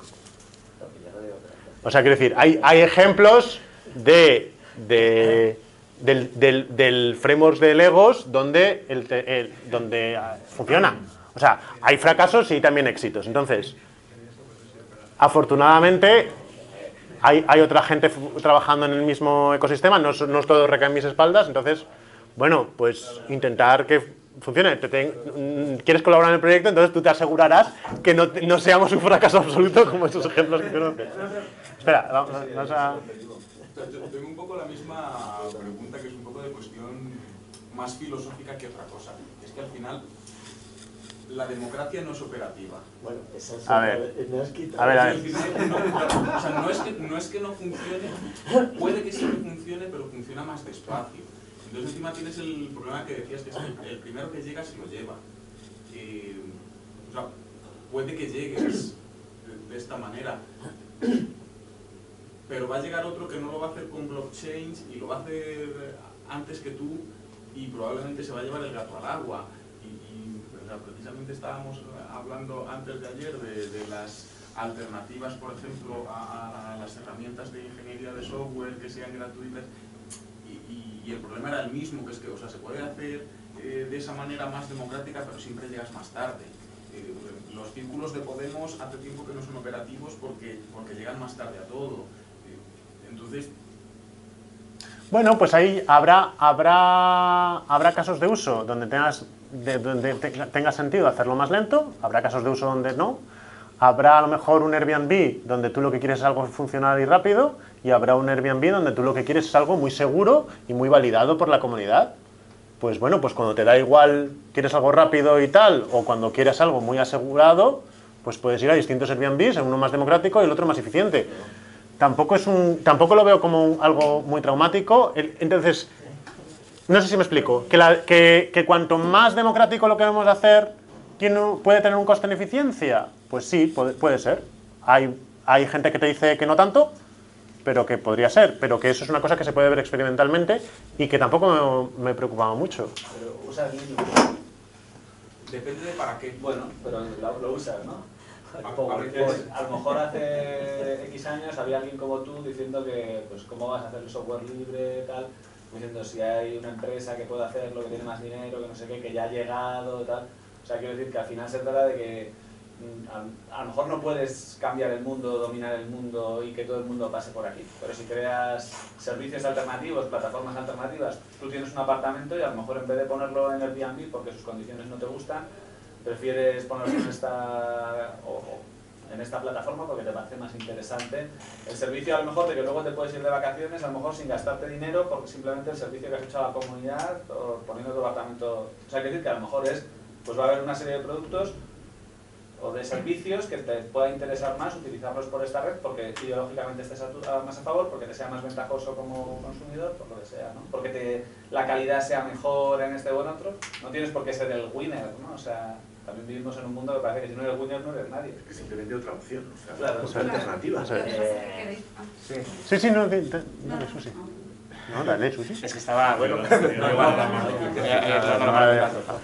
O sea, quiero decir, hay, hay ejemplos de, de, del, del, del framework de Legos donde, el, te- el- donde ah, funciona. O sea, hay fracasos y también éxitos. Entonces, Afortunadamente, hay, hay otra gente trabajando en el mismo ecosistema, no, no todo recae en mis espaldas, entonces, bueno, pues intentar que funcione. Te, te, ¿Quieres colaborar en el proyecto? Entonces tú te asegurarás que no, no seamos un fracaso absoluto como esos ejemplos que conoces. Espera, vamos, vamos a...
Tengo un poco la misma pregunta, que es un poco de cuestión más filosófica que otra cosa. Es que al final la democracia no es operativa.
Bueno, esa es
a ver,
me has quitado.
A ver, a ver.
No, no, o sea, no es, que, no es que no funcione, puede que sí que funcione, pero funciona más despacio. Entonces encima tienes el problema que decías, que es que el primero que llega se lo lleva. Eh, o sea, puede que llegues de, de esta manera, pero va a llegar otro que no lo va a hacer con blockchain y lo va a hacer antes que tú y probablemente se va a llevar el gato al agua. Y, y o sea, precisamente estábamos hablando antes de ayer de, de las alternativas, por ejemplo, a, a las herramientas de ingeniería de software que sean gratuitas. Y, y el problema era el mismo, que es que, o sea, se puede hacer eh, de esa manera más democrática, pero siempre llegas más tarde. Eh, los círculos de Podemos hace tiempo que no son operativos porque, porque llegan más tarde a todo. Eh, entonces...
Bueno, pues ahí habrá, habrá, habrá casos de uso donde, tengas, de, donde te, tenga sentido hacerlo más lento, habrá casos de uso donde no, habrá a lo mejor un Airbnb donde tú lo que quieres es algo funcional y rápido, y habrá un Airbnb donde tú lo que quieres es algo muy seguro y muy validado por la comunidad. Pues bueno, pues cuando te da igual, quieres algo rápido y tal, o cuando quieres algo muy asegurado, pues puedes ir a distintos Airbnbs, uno más democrático y el otro más eficiente. Tampoco, es un, tampoco lo veo como un, algo muy traumático. Entonces, no sé si me explico, que, la, que, que cuanto más democrático lo que debemos hacer, ¿tiene, ¿puede tener un coste en eficiencia? Pues sí, puede, puede ser. Hay, hay gente que te dice que no tanto, pero que podría ser, pero que eso es una cosa que se puede ver experimentalmente y que tampoco me, me preocupaba mucho.
Pero usas Linux.
Depende de para qué.
Bueno, pero lo, lo usas, ¿no?
A,
Por-
a
por-
veces-
a lo mejor hace X años había alguien como tú diciendo que, pues, cómo vas a hacer el software libre, tal, diciendo si hay una empresa que puede hacerlo, que tiene más dinero, que no sé qué, que ya ha llegado, tal. O sea, quiero decir que al final se trata de que mm, a, a lo mejor no puedes cambiar el mundo, dominar el mundo y que todo el mundo pase por aquí, pero si creas servicios alternativos, plataformas alternativas, tú tienes un apartamento y a lo mejor en vez de ponerlo en Airbnb porque sus condiciones no te gustan, prefieres ponerlo en esta, o, o en esta plataforma porque te parece más interesante el servicio, a lo mejor de que luego te puedes ir de vacaciones, a lo mejor sin gastarte dinero, porque simplemente el servicio que has hecho a la comunidad o poniendo tu apartamento. O sea, hay que decir que a lo mejor es, pues va a haber una serie de productos o de servicios que te pueda interesar más utilizarlos por esta red porque ideológicamente estés a tu, a, más a favor, porque te sea más ventajoso como consumidor, por lo que sea, ¿no? Porque te, la calidad sea mejor en este o en otro. No tienes por qué ser el winner, ¿no? O sea, también vivimos en un mundo que parece que si no eres winner no eres nadie.
Es simplemente otra opción, o sea,
Claro.
otra alternativa.
Sí.
Eh,
Sí.
Sí, sí, no, de- de- dale, Susi. No, dale, Susi.
Es que estaba, bueno,
no,
igual.
no,
Eh, eh, no, no, no, no, no.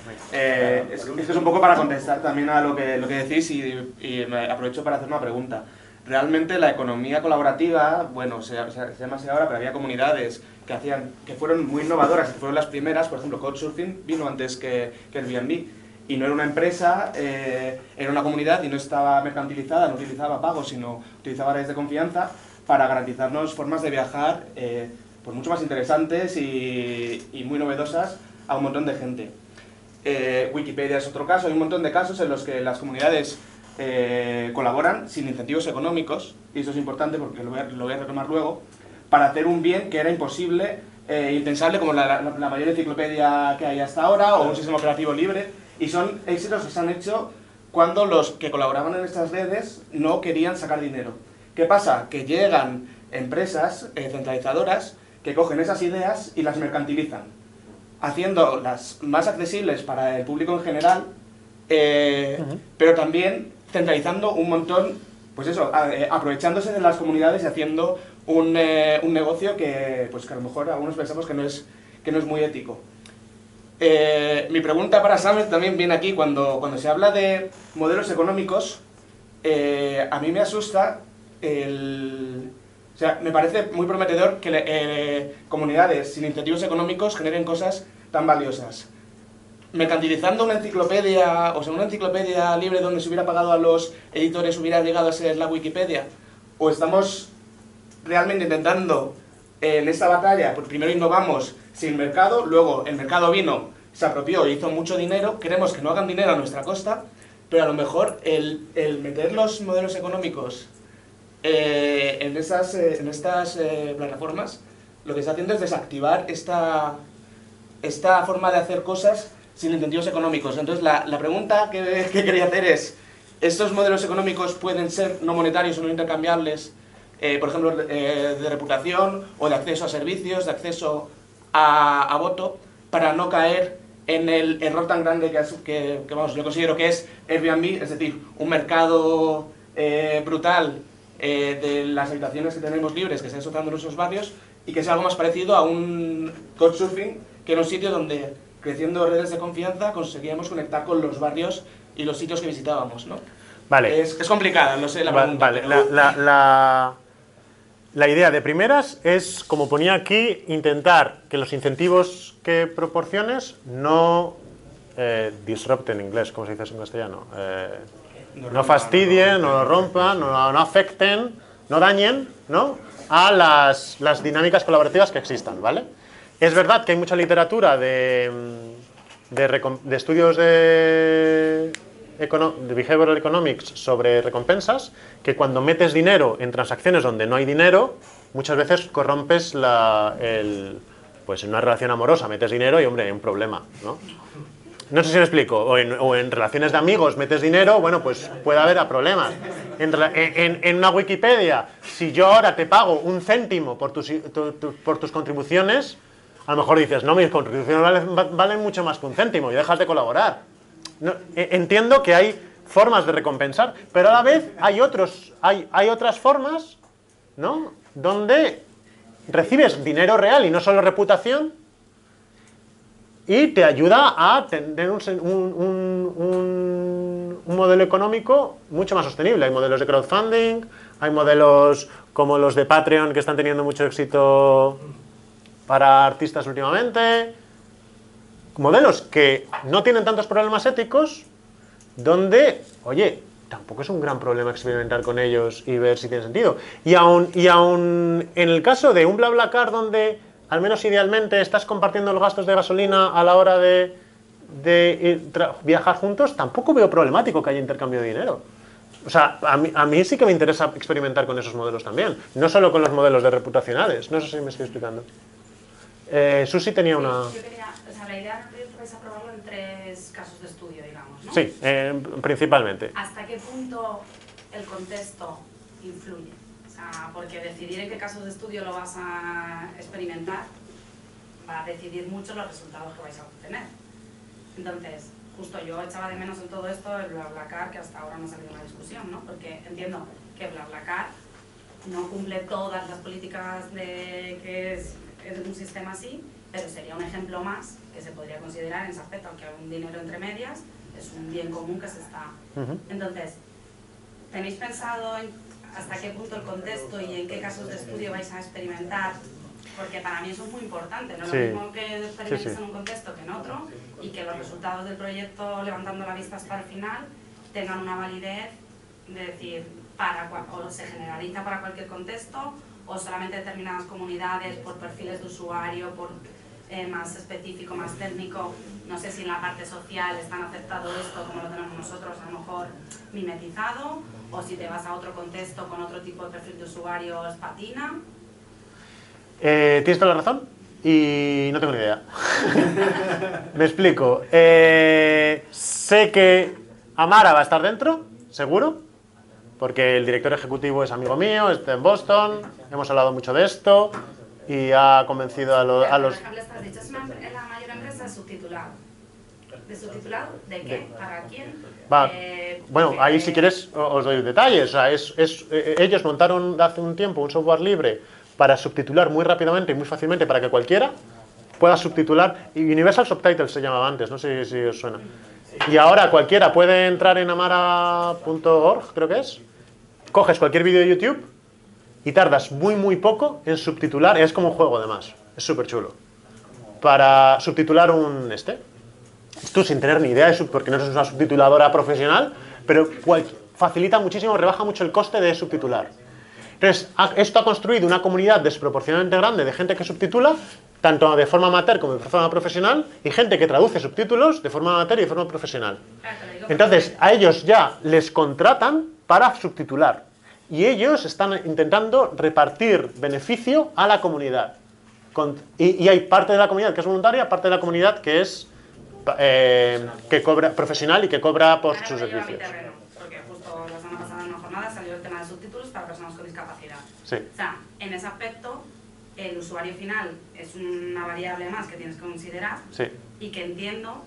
Eh, es, es que es un poco para contestar también a lo que, lo que decís y, y me aprovecho para hacer una pregunta. Realmente la economía colaborativa, bueno, se, se, se llama así ahora, pero había comunidades que hacían, que fueron muy innovadoras, que fueron las primeras. Por ejemplo, Couchsurfing vino antes que, que Airbnb. Y no era una empresa, eh, era una comunidad y no estaba mercantilizada, no utilizaba pagos, sino utilizaba redes de confianza para garantizarnos formas de viajar eh, pues mucho más interesantes y, y muy novedosas a un montón de gente. Eh, Wikipedia es otro caso, hay un montón de casos en los que las comunidades eh, colaboran sin incentivos económicos, y eso es importante porque lo voy a, lo voy a retomar luego, para hacer un bien que era imposible, eh, impensable, como la, la, la mayor enciclopedia que hay hasta ahora, o un sistema operativo libre, y son éxitos que se han hecho cuando los que colaboraban en estas redes no querían sacar dinero. ¿Qué pasa? Que llegan empresas eh, centralizadoras que cogen esas ideas y las mercantilizan, haciéndolas más accesibles para el público en general, eh, uh-huh. pero también centralizando un montón, pues eso, a, eh, aprovechándose de las comunidades y haciendo un, eh, un negocio que, pues que a lo mejor algunos pensamos que no es, que no es muy ético. Eh, mi pregunta para Samet también viene aquí, cuando, cuando se habla de modelos económicos, eh, a mí me asusta el... O sea, me parece muy prometedor que eh, comunidades sin incentivos económicos generen cosas tan valiosas. mercantilizando una enciclopedia, o sea, una enciclopedia libre donde se hubiera pagado a los editores hubiera llegado a ser la Wikipedia, o estamos realmente intentando en esta batalla, pues primero innovamos sin mercado, luego el mercado vino, se apropió e hizo mucho dinero, queremos que no hagan dinero a nuestra costa, pero a lo mejor el, el meter los modelos económicos eh, en, esas, eh, en estas eh, plataformas, lo que está haciendo es desactivar esta, esta forma de hacer cosas sin incentivos económicos. Entonces la, la pregunta que, que quería hacer es, ¿estos modelos económicos pueden ser no monetarios o no intercambiables? Eh, por ejemplo, eh, de reputación o de acceso a servicios, de acceso a, a voto, para no caer en el error tan grande que, que, que vamos, yo considero que es Airbnb, es decir, un mercado eh, brutal eh, de las habitaciones que tenemos libres que se están soltando en nuestros barrios y que sea algo más parecido a un couchsurfing, que era un sitio donde, creciendo redes de confianza, conseguíamos conectar con los barrios y los sitios que visitábamos, ¿no?
Vale.
Es, es complicada, no sé la
Va-
pregunta.
Vale,
pero-
la, la, la, la idea de primeras es, como ponía aquí, intentar que los incentivos que proporciones no eh, disrupten en inglés, ¿cómo se dice eso en castellano? Eh, no fastidien, no lo rompan, no, no afecten, no dañen, ¿no? a las, las dinámicas colaborativas que existan, ¿vale? Es verdad que hay mucha literatura de, de, recom- de estudios de, econo- de behavioral economics sobre recompensas, que cuando metes dinero en transacciones donde no hay dinero, muchas veces corrompes la, el, pues en una relación amorosa metes dinero y, hombre, hay un problema, ¿no? No sé si me explico. O en, o en relaciones de amigos metes dinero, bueno, pues puede haber a problemas. En, rela- en- en una Wikipedia, si yo ahora te pago un céntimo por tus, tu- tu- por tus contribuciones, a lo mejor dices, no, mis contribuciones valen, va- valen mucho más que un céntimo y dejas de colaborar. No, e- entiendo que hay formas de recompensar, pero a la vez hay, otros, hay, hay otras formas, ¿no?, donde recibes dinero real y no solo reputación, y te ayuda a tener un, sen- un- un- un- un modelo económico mucho más sostenible. Hay modelos de crowdfunding, hay modelos como los de Patreon que están teniendo mucho éxito para artistas últimamente, modelos que no tienen tantos problemas éticos, donde, oye, tampoco es un gran problema experimentar con ellos y ver si tiene sentido. Y aún, y aún en el caso de un BlaBlaCar donde, al menos idealmente, estás compartiendo los gastos de gasolina a la hora de, de ir tra- viajar juntos, tampoco veo problemático que haya intercambio de dinero. O sea, a mí, a mí sí que me interesa experimentar con esos modelos también, no solo con los modelos de reputacionales. No sé si me estoy explicando. Eh, Susi tenía una...
Yo quería, o sea, la idea del proyecto es aprobarlo en tres casos de estudio, digamos, ¿no?
Sí, eh, principalmente.
¿Hasta qué punto el contexto influye? O sea, porque decidir en qué casos de estudio lo vas a experimentar va a decidir mucho los resultados que vais a obtener. Entonces, justo yo echaba de menos en todo esto el BlaBlaCar, que hasta ahora no ha salido una discusión, ¿no? Porque entiendo que BlaBlaCar no cumple todas las políticas de que es, es un sistema así, pero sería un ejemplo más que se podría considerar en ese aspecto, aunque hay un dinero entre medias, es un bien común que se está...
Ujú.
Entonces, ¿tenéis pensado en hasta qué punto el contexto y en qué casos de estudio vais a experimentar? Porque para mí eso es muy importante, no es
Sí.
lo mismo que experimentes
Sí, sí.
en un contexto que en otro, y que los resultados del proyecto, levantando la vista hasta el final, tengan una validez de decir, para cua- o se generaliza para cualquier contexto, o solamente determinadas comunidades, por perfiles de usuario, por eh, más específico, más técnico. No sé si en la parte social están aceptado esto como lo tenemos nosotros, a lo mejor mimetizado, o si te vas a otro contexto con otro tipo de perfil de usuarios, patina.
Eh, tienes toda la razón y no tengo ni idea. Me explico. Eh, sé que Amara va a estar dentro, seguro, porque el director ejecutivo es amigo mío, está en Boston, hemos hablado mucho de esto y ha convencido a, lo- a los...
Por ejemplo, estás dicho, es, una, es la mayor empresa subtitulado. ¿De subtitulado? ¿De qué?
De-
¿Para quién?
Va.
Eh,
Bueno,
porque-
ahí si quieres o- os doy detalles. O sea, es, es, eh, ellos montaron hace un tiempo un software libre para subtitular muy rápidamente y muy fácilmente para que cualquiera pueda subtitular. Y Universal Subtitles se llamaba antes, no sé si os suena. Y ahora cualquiera puede entrar en amara punto org, creo que es. Coges cualquier vídeo de YouTube y tardas muy muy poco en subtitular. Es como un juego además, es súper chulo. Para subtitular un este. tú sin tener ni idea de sub, porque no eres una subtituladora profesional, pero cual, facilita muchísimo, rebaja mucho el coste de subtitular. Entonces, ha, esto ha construido una comunidad desproporcionadamente grande de gente que subtitula, tanto de forma amateur como de forma profesional, y gente que traduce subtítulos de forma amateur y de forma profesional. Entonces, a ellos ya les contratan para subtitular. Y ellos están intentando repartir beneficio a la comunidad. Con, y, y hay parte de la comunidad que es voluntaria, parte de la comunidad que es eh, que cobra profesional y que cobra por sus servicios.
Porque justo la semana pasada en una jornada salió el tema de subtítulos para personas con discapacidad.
Sí.
O sea, en ese aspecto, el usuario final es una variable más que tienes que considerar.
Sí.
Y que entiendo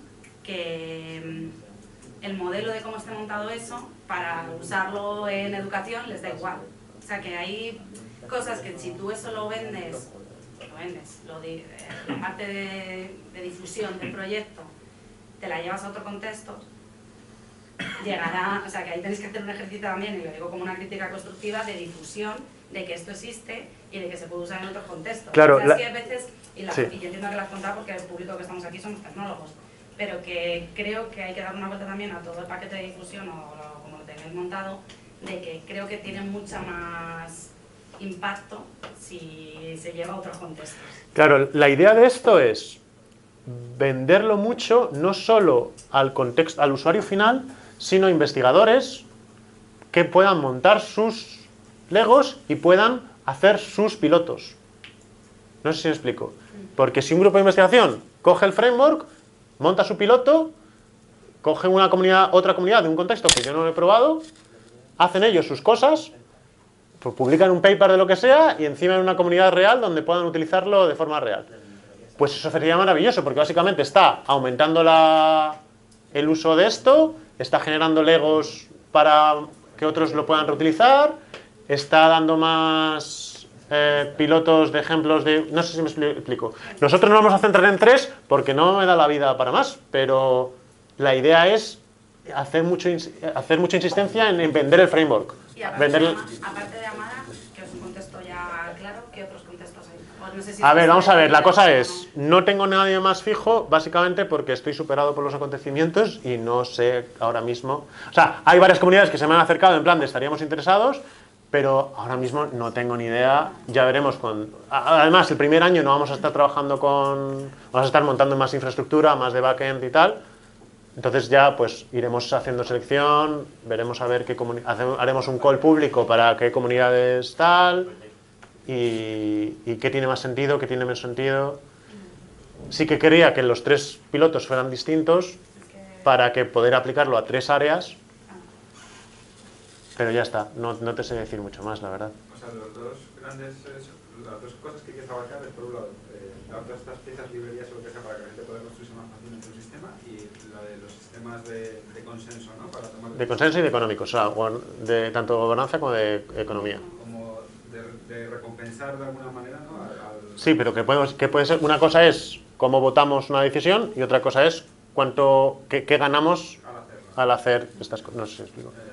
que el modelo de cómo esté montado eso, para usarlo en educación les da igual. O sea, que hay cosas que si tú eso lo vendes, lo vendes, lo di, la parte de, de difusión del proyecto, te la llevas a otro contexto, llegará, o sea, que ahí tenéis que hacer un ejercicio también, y lo digo como una crítica constructiva, de difusión de que esto existe y de que se puede usar en otros contextos.
Claro,
o sea,
la...
es que a veces, y, la,
sí.
y yo entiendo que las contado porque el público que estamos aquí somos tecnólogos, pero que creo que hay que dar una vuelta también a todo el paquete de difusión, o lo, como lo tenéis montado, de que creo que tiene mucha más impacto si se lleva a otros contextos.
Claro, la idea de esto es venderlo mucho, no solo al contexto, al usuario final, sino a investigadores que puedan montar sus legos y puedan hacer sus pilotos. No sé si me explico. Porque si un grupo de investigación coge el framework, monta su piloto, coge una comunidad, otra comunidad de un contexto que yo no he probado, hacen ellos sus cosas, pues publican un paper de lo que sea y encima en una comunidad real donde puedan utilizarlo de forma real. Pues eso sería maravilloso, porque básicamente está aumentando la, el uso de esto, está generando legos para que otros lo puedan reutilizar, está dando más eh, pilotos de ejemplos de... No sé si me explico. Nosotros nos vamos a centrar en tres porque no me da la vida para más, pero la idea es hacer, mucho, hacer mucha insistencia en, en vender el framework.
Y aparte,
vender...
de, aparte de Amara, que es un contexto ya claro, ¿qué otros contextos hay? Pues no sé si
a ver, vamos a ver, la cosa
o
es, no tengo nadie más fijo, básicamente porque estoy superado por los acontecimientos y no sé ahora mismo... O sea, hay varias comunidades que se me han acercado en plan de estaríamos interesados, pero ahora mismo no tengo ni idea, ya veremos con... Además, el primer año no vamos a estar trabajando con... Vamos a estar montando más infraestructura, más de backend y tal. Entonces ya pues iremos haciendo selección, veremos a ver qué comunidades... Haremos un call público para qué comunidades tal... Y, y qué tiene más sentido, qué tiene menos sentido. Sí que quería que los tres pilotos fueran distintos para que poder aplicarlo a tres áreas, pero ya está, no, no te sé decir mucho más, la verdad.
O sea, los dos grandes, las dos cosas que quieres abarcar es, por un lado, eh, dar todas estas piezas, librerías o lo que sea para que la gente pueda construirse más fácilmente un sistema, y la de los sistemas de, de consenso, ¿no? Para tomar
de consenso y de económicos, o sea, de tanto gobernanza como de economía.
Como de, de recompensar de alguna manera, ¿no? Al, al...
Sí, pero que, podemos, que puede ser, una cosa es cómo votamos una decisión y otra cosa es cuánto, qué, qué ganamos al hacer estas cosas. No sé si explico.
Eh,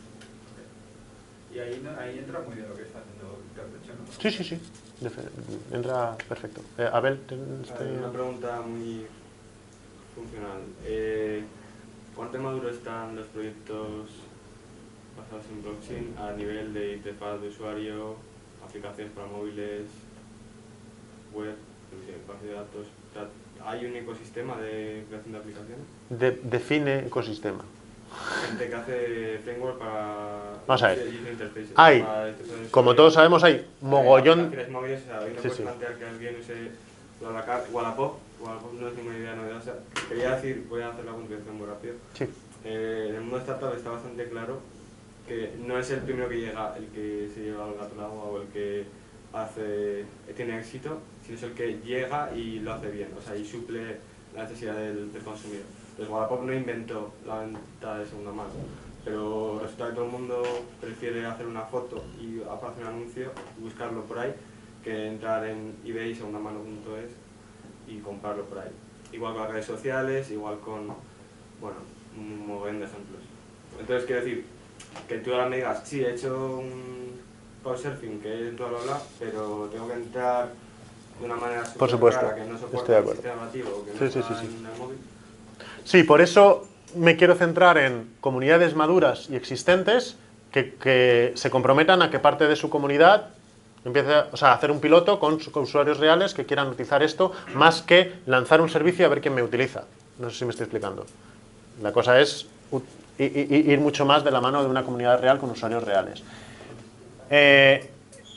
Y ahí, no, ahí entra muy bien lo que está haciendo Cartecho, ¿no?
Sí, sí, sí. Entra perfecto. Eh, Abel, ¿tienes
una pregunta muy funcional. Eh, ¿Cuánto maduro están los proyectos basados en blockchain a nivel de interfaz de usuario, aplicaciones para móviles, web, base de datos? ¿Hay un ecosistema de creación de aplicaciones?
De, define ecosistema.
Gente que hace framework para...
Vamos a ver.
user interfaces,
Hay,
para interfaces
como
de-
todos sabemos, hay mogollón...
aplicaciones móviles, o sea, hoy no
Sí,
puedes
sí.
plantear que alguien use Wallapop, Wallapop, Wallapop no es ninguna idea novedosa. Quería decir, voy a hacer la puntuación muy rápido.
Sí.
Eh, en el mundo startup está bastante claro que no es el primero que llega el que se lleva el gato al agua o el que hace, tiene éxito, sino es el que llega y lo hace bien, o sea, y suple la necesidad del, del consumidor. Entonces Wallapop no inventó la venta de segunda mano, pero resulta que todo el mundo prefiere hacer una foto y aparece un anuncio y buscarlo por ahí que entrar en eBay segunda mano punto es y comprarlo por ahí. Igual con las redes sociales, igual con, bueno, un montón de ejemplos. Entonces quiero decir que tú ahora me digas, sí, he hecho un Couchsurfing que es bla bla bla, pero tengo que entrar de una manera
Por supuesto,
clara, que no
estoy
soporta
de
el
acuerdo.
sistema nativo, que no
Sí, sí,
está
sí, sí.
en el móvil,
Sí, por eso me quiero centrar en comunidades maduras y existentes que, que se comprometan a que parte de su comunidad empiece a, o sea, a hacer un piloto con, con usuarios reales que quieran utilizar esto, más que lanzar un servicio a ver quién me utiliza. No sé si me estoy explicando. La cosa es ir mucho más de la mano de una comunidad real con usuarios reales. Eh,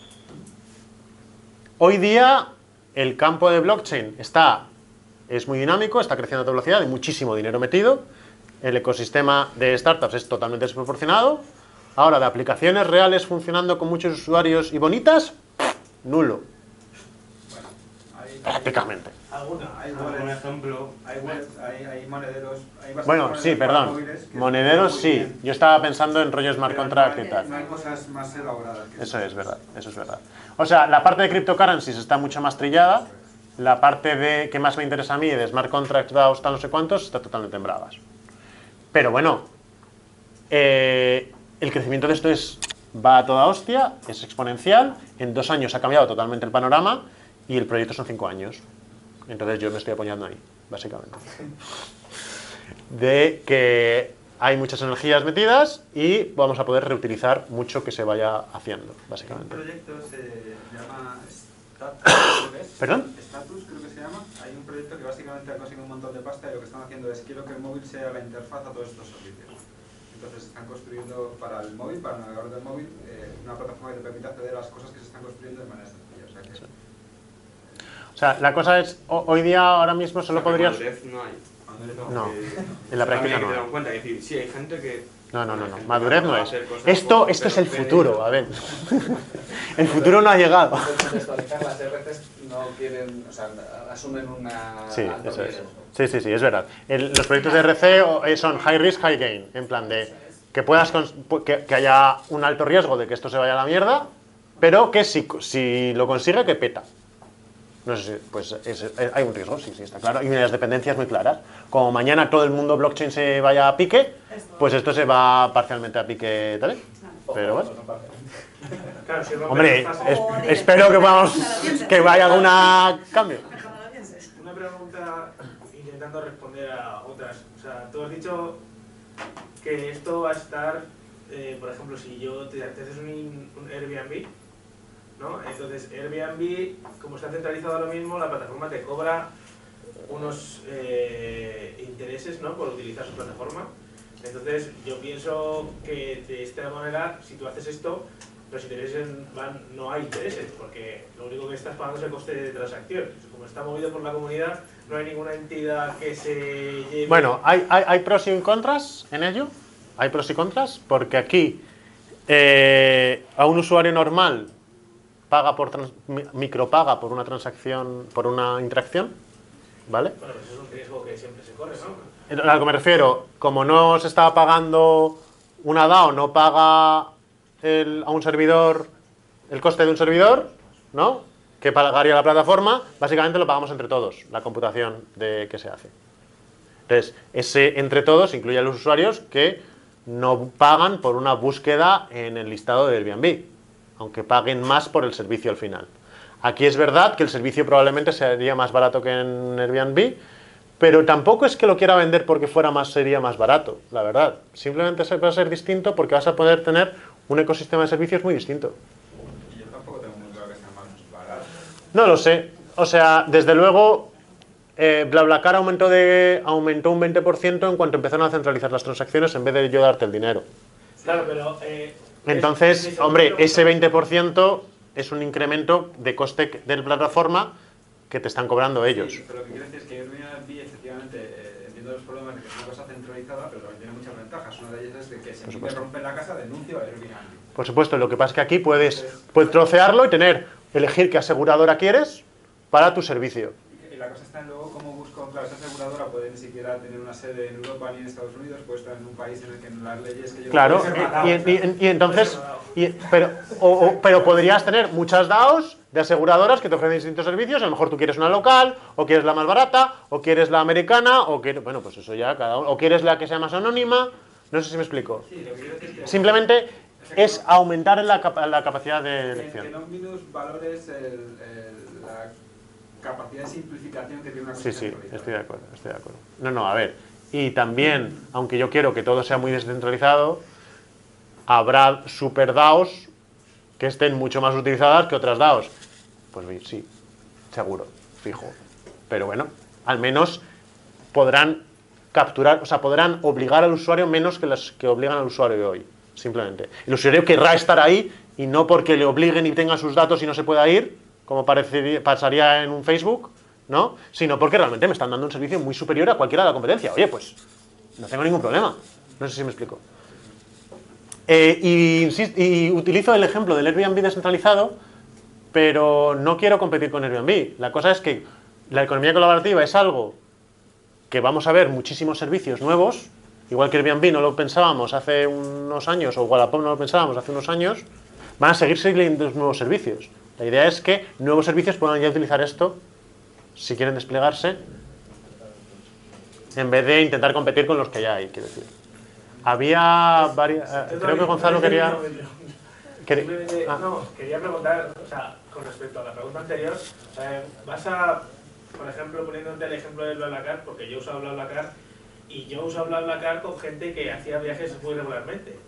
hoy día el campo de blockchain está, es muy dinámico, está creciendo a toda velocidad, hay muchísimo dinero metido. El ecosistema de startups es totalmente desproporcionado. Ahora, de aplicaciones reales funcionando con muchos usuarios y bonitas, nulo.
Bueno, hay,
prácticamente.
¿Alguna? Hay algún ejemplo. Hay webs, hay, hay monederos. Hay
bueno, sí, perdón. Monederos sí. Bien. Yo estaba pensando en rollo smart contract
no hay,
y tal.
No hay cosas más elaboradas. Que
eso es verdad, eso es verdad. O sea, la parte de cryptocurrencies está mucho más trillada. La parte de que más me interesa a mí, de smart contracts, DAOs, tal no sé cuántos, está totalmente en bragas. Pero bueno, eh, el crecimiento de esto es, va a toda hostia, es exponencial, en dos años ha cambiado totalmente el panorama y el proyecto son cinco años. Entonces yo me estoy apoyando ahí, básicamente. De que hay muchas energías metidas y vamos a poder reutilizar mucho que se vaya haciendo, básicamente.
Un proyecto se llama Status,
¿Perdón?
Status creo que se llama. Hay un proyecto que básicamente ha conseguido un montón de pasta y lo que están haciendo es quiero que el móvil sea la interfaz a todos estos servicios. Entonces están construyendo para el móvil, para el navegador del móvil, eh, una plataforma que te permite acceder a las cosas que se están construyendo de manera sencilla. O sea, que...
sí. O sea, la cosa es, hoy día, ahora mismo, solo
o sea,
podrías...
Madurez no hay.
No, no que, en la práctica no hay.
En cuenta, es decir, sí, hay gente que...
No, no, no, no. Madurez no es. Esto, esto es el futuro, a ver. El futuro no ha llegado.
Contextualizar, las R Cs no quieren, o sea, asumen una...
Sí, eso es. Sí, sí, sí, es verdad. El, los proyectos de R C son high risk, high gain, en plan de que puedas que, que haya un alto riesgo de que esto se vaya a la mierda, pero que si, si lo consigue, que peta. No sé si, pues es, es, hay un riesgo, sí, sí, está claro. Y unas dependencias muy claras. Como mañana todo el mundo blockchain se vaya a pique, pues esto se va parcialmente a pique también. Pero bueno.
Claro, si
hombre, es, espero que podamos que vaya algún cambio.
Una pregunta intentando responder a otras. O sea, tú has dicho que esto va a estar, eh, por ejemplo, si yo te, te haces un, un Airbnb, ¿no? Entonces, Airbnb, como está centralizado ahora mismo, la plataforma te cobra unos eh, intereses, ¿no?, por utilizar su plataforma. Entonces, yo pienso que de esta manera, si tú haces esto, los intereses van, no hay intereses, porque lo único que estás pagando es el coste de transacción. Como está movido por la comunidad, no hay ninguna entidad que se lleve...
Bueno, hay, hay, hay pros y contras en ello. Hay pros y contras, porque aquí eh, a un usuario normal paga por trans, micropaga por una transacción, por una interacción, ¿vale?
Bueno, pues es un riesgo que siempre se corre, ¿no?
A lo que me refiero, como no se estaba pagando una DAO, no paga el, a un servidor el coste de un servidor, ¿no?, que pagaría la plataforma, básicamente lo pagamos entre todos, la computación de que se hace. Entonces, ese entre todos incluye a los usuarios que no pagan por una búsqueda en el listado de Airbnb, aunque paguen más por el servicio al final. Aquí es verdad que el servicio probablemente sería más barato que en Airbnb, pero tampoco es que lo quiera vender porque fuera más, sería más barato, la verdad. Simplemente va a ser distinto porque vas a poder tener un ecosistema de servicios muy distinto.
Y yo tampoco tengo muy claro que sea más barato.
No lo sé. O sea, desde luego, eh, BlaBlaCar aumentó, de, aumentó un veinte por ciento en cuanto empezaron a centralizar las transacciones en vez de yo darte el dinero.
Claro, pero... Eh,
Entonces,
es, es
hombre, ese veinte por ciento es un incremento de coste de la plataforma que te están cobrando ellos.
Sí, pero lo que quiero decir es que Airbnb, efectivamente, eh, entiendo los problemas de que es una cosa centralizada, pero también tiene muchas ventajas. Una de ellas es de que si me rompe la casa, denuncio a Airbnb.
Por supuesto, lo que pasa es que aquí puedes, puedes trocearlo y tener, elegir qué aseguradora quieres para tu servicio.
Y la cosa está en luego cómo busco, claro, esa aseguradora puede ni siquiera tener una sede en Europa ni en Estados Unidos, puede estar en un país en el que las leyes que yo
claro, y, y, y, y entonces, y, pero, o, o, pero podrías tener muchas DAOs de aseguradoras que te ofrecen distintos servicios, a lo mejor tú quieres una local, o quieres la más barata, o quieres la americana, o quieres, bueno, pues eso ya cada uno, o quieres la que sea más anónima, no sé si me explico.
Sí, lo que quiero decir es que
simplemente es aumentar la, capa la capacidad de elección.
Que no minus valores el, el, la capacidad de simplificación que tiene una cosa.
Sí, sí, estoy de acuerdo, estoy de acuerdo. No, no, a ver, y también, aunque yo quiero que todo sea muy descentralizado, habrá super DAOs que estén mucho más utilizadas que otras DAOs. Pues sí, seguro, fijo. Pero bueno, al menos podrán capturar, o sea, podrán obligar al usuario menos que las que obligan al usuario de hoy, simplemente. El usuario querrá estar ahí y no porque le obliguen y tenga sus datos y no se pueda ir, como parecería, pasaría en un Facebook, ¿no? Sino porque realmente me están dando un servicio muy superior a cualquiera de la competencia. Oye, pues no tengo ningún problema. No sé si me explico. Eh, y, insisto, y utilizo el ejemplo del Airbnb descentralizado, pero no quiero competir con Airbnb. La cosa es que la economía colaborativa es algo que vamos a ver muchísimos servicios nuevos, igual que Airbnb no lo pensábamos hace unos años, o Wallapop no lo pensábamos hace unos años, van a seguir saliendo nuevos servicios. La idea es que nuevos servicios puedan ya utilizar esto, si quieren desplegarse, en vez de intentar competir con los que ya hay, quiero decir. Había varias... Eh, creo que Gonzalo quería...
Simplemente, no, quería preguntar, o sea, con respecto a la pregunta anterior, eh, vas a, por ejemplo, poniéndote el ejemplo de BlaBlaCar, porque yo he usado BlaBlaCar y yo he usado BlaBlaCar con gente que hacía viajes muy regularmente.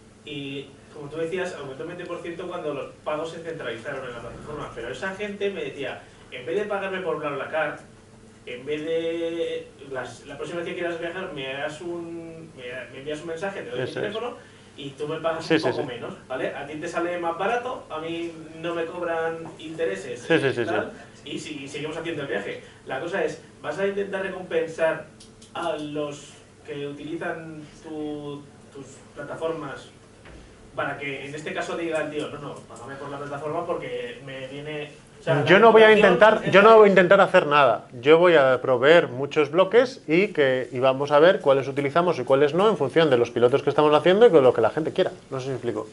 Y como tú decías, aumentó un veinte por ciento cuando los pagos se centralizaron en la plataforma, pero esa gente me decía, en vez de pagarme por BlaBlaCar, en vez de las, la próxima vez que quieras viajar, me, das un, me, me envías un mensaje, te doy mi teléfono y tú me pagas sí, un poco sí, sí. menos, ¿vale? A ti te sale más barato, a mí no me cobran intereses
sí, sí, sí,
tal,
sí.
y, si, y seguimos haciendo el viaje. La cosa es, ¿vas a intentar recompensar a los que utilizan tu, tus plataformas para que en este caso diga el tío, no, no, págame por la plataforma porque me viene... O sea,
yo no voy a intentar, yo no voy a intentar hacer nada. Yo voy a proveer muchos bloques y que y vamos a ver cuáles utilizamos y cuáles no en función de los pilotos que estamos haciendo y con lo que la gente quiera. No sé si me explico.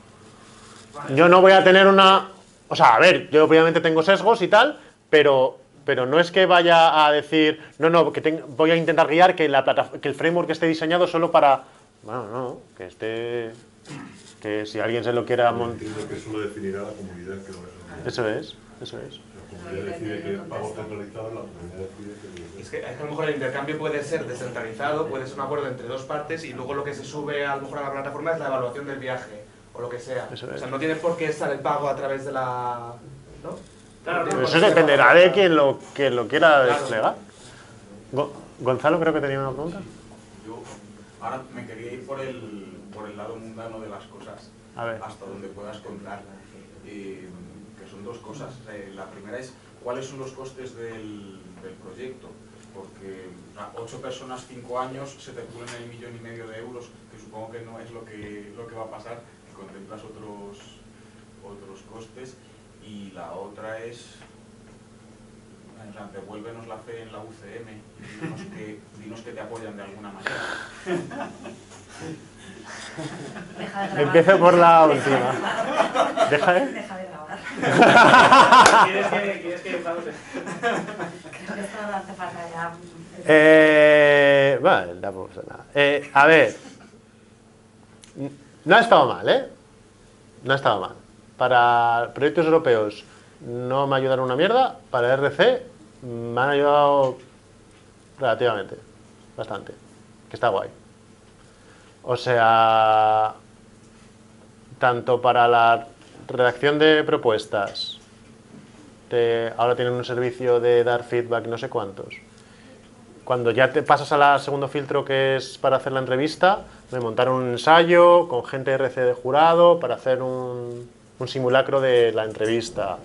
Yo no voy a tener una, o sea, a ver, yo obviamente tengo sesgos y tal, pero pero no es que vaya a decir, no, no, que tengo, voy a intentar guiar que la plata, que el framework esté diseñado solo para, bueno, no, que esté, que si alguien se lo quiera montar.
Entiendo que eso lo definirá la comunidad que lo
Eso es. Eso es.
La comunidad decide que pago centralizado, la comunidad decide que...
Es que, es que a lo mejor el intercambio puede ser descentralizado, puede ser un acuerdo entre dos partes y luego lo que se sube a lo mejor a la plataforma es la evaluación del viaje o lo que sea.
Eso es.
O sea, no tiene por qué estar el pago a través de la... ¿no?
Claro,
no eso dependerá de quien lo, quien lo quiera claro. desplegar. Go Gonzalo creo que tenía una pregunta.
Yo ahora me quería ir por el, por el lado mundano de las cosas,
a ver.
hasta donde puedas contar. Eh, Son dos cosas. Eh, la primera es cuáles son los costes del, del proyecto, porque a ocho personas, cinco años, se te culen el millón y medio de euros, que supongo que no es lo que, lo que va a pasar, que contemplas otros, otros costes. Y la otra es, o sea, devuélvenos la fe en la U C M y dinos que, dinos que te apoyan de alguna manera.
Empiezo por la última. Deja de...
Deja de grabar.
¿Quieres que, ¿Quieres que pause?
Creo que esto no hace falta ya.
Eh, bueno, tampoco pasa nada. Eh, a ver. No ha estado mal, ¿eh? No ha estado mal. Para proyectos europeos no me ayudaron una mierda. Para R C me han ayudado relativamente. Bastante. Que está guay. O sea, tanto para la redacción de propuestas, te, ahora tienen un servicio de dar feedback no sé cuántos. Cuando ya te pasas al segundo filtro que es para hacer la entrevista, me montaron un ensayo con gente R C de jurado para hacer un, un simulacro de la entrevista.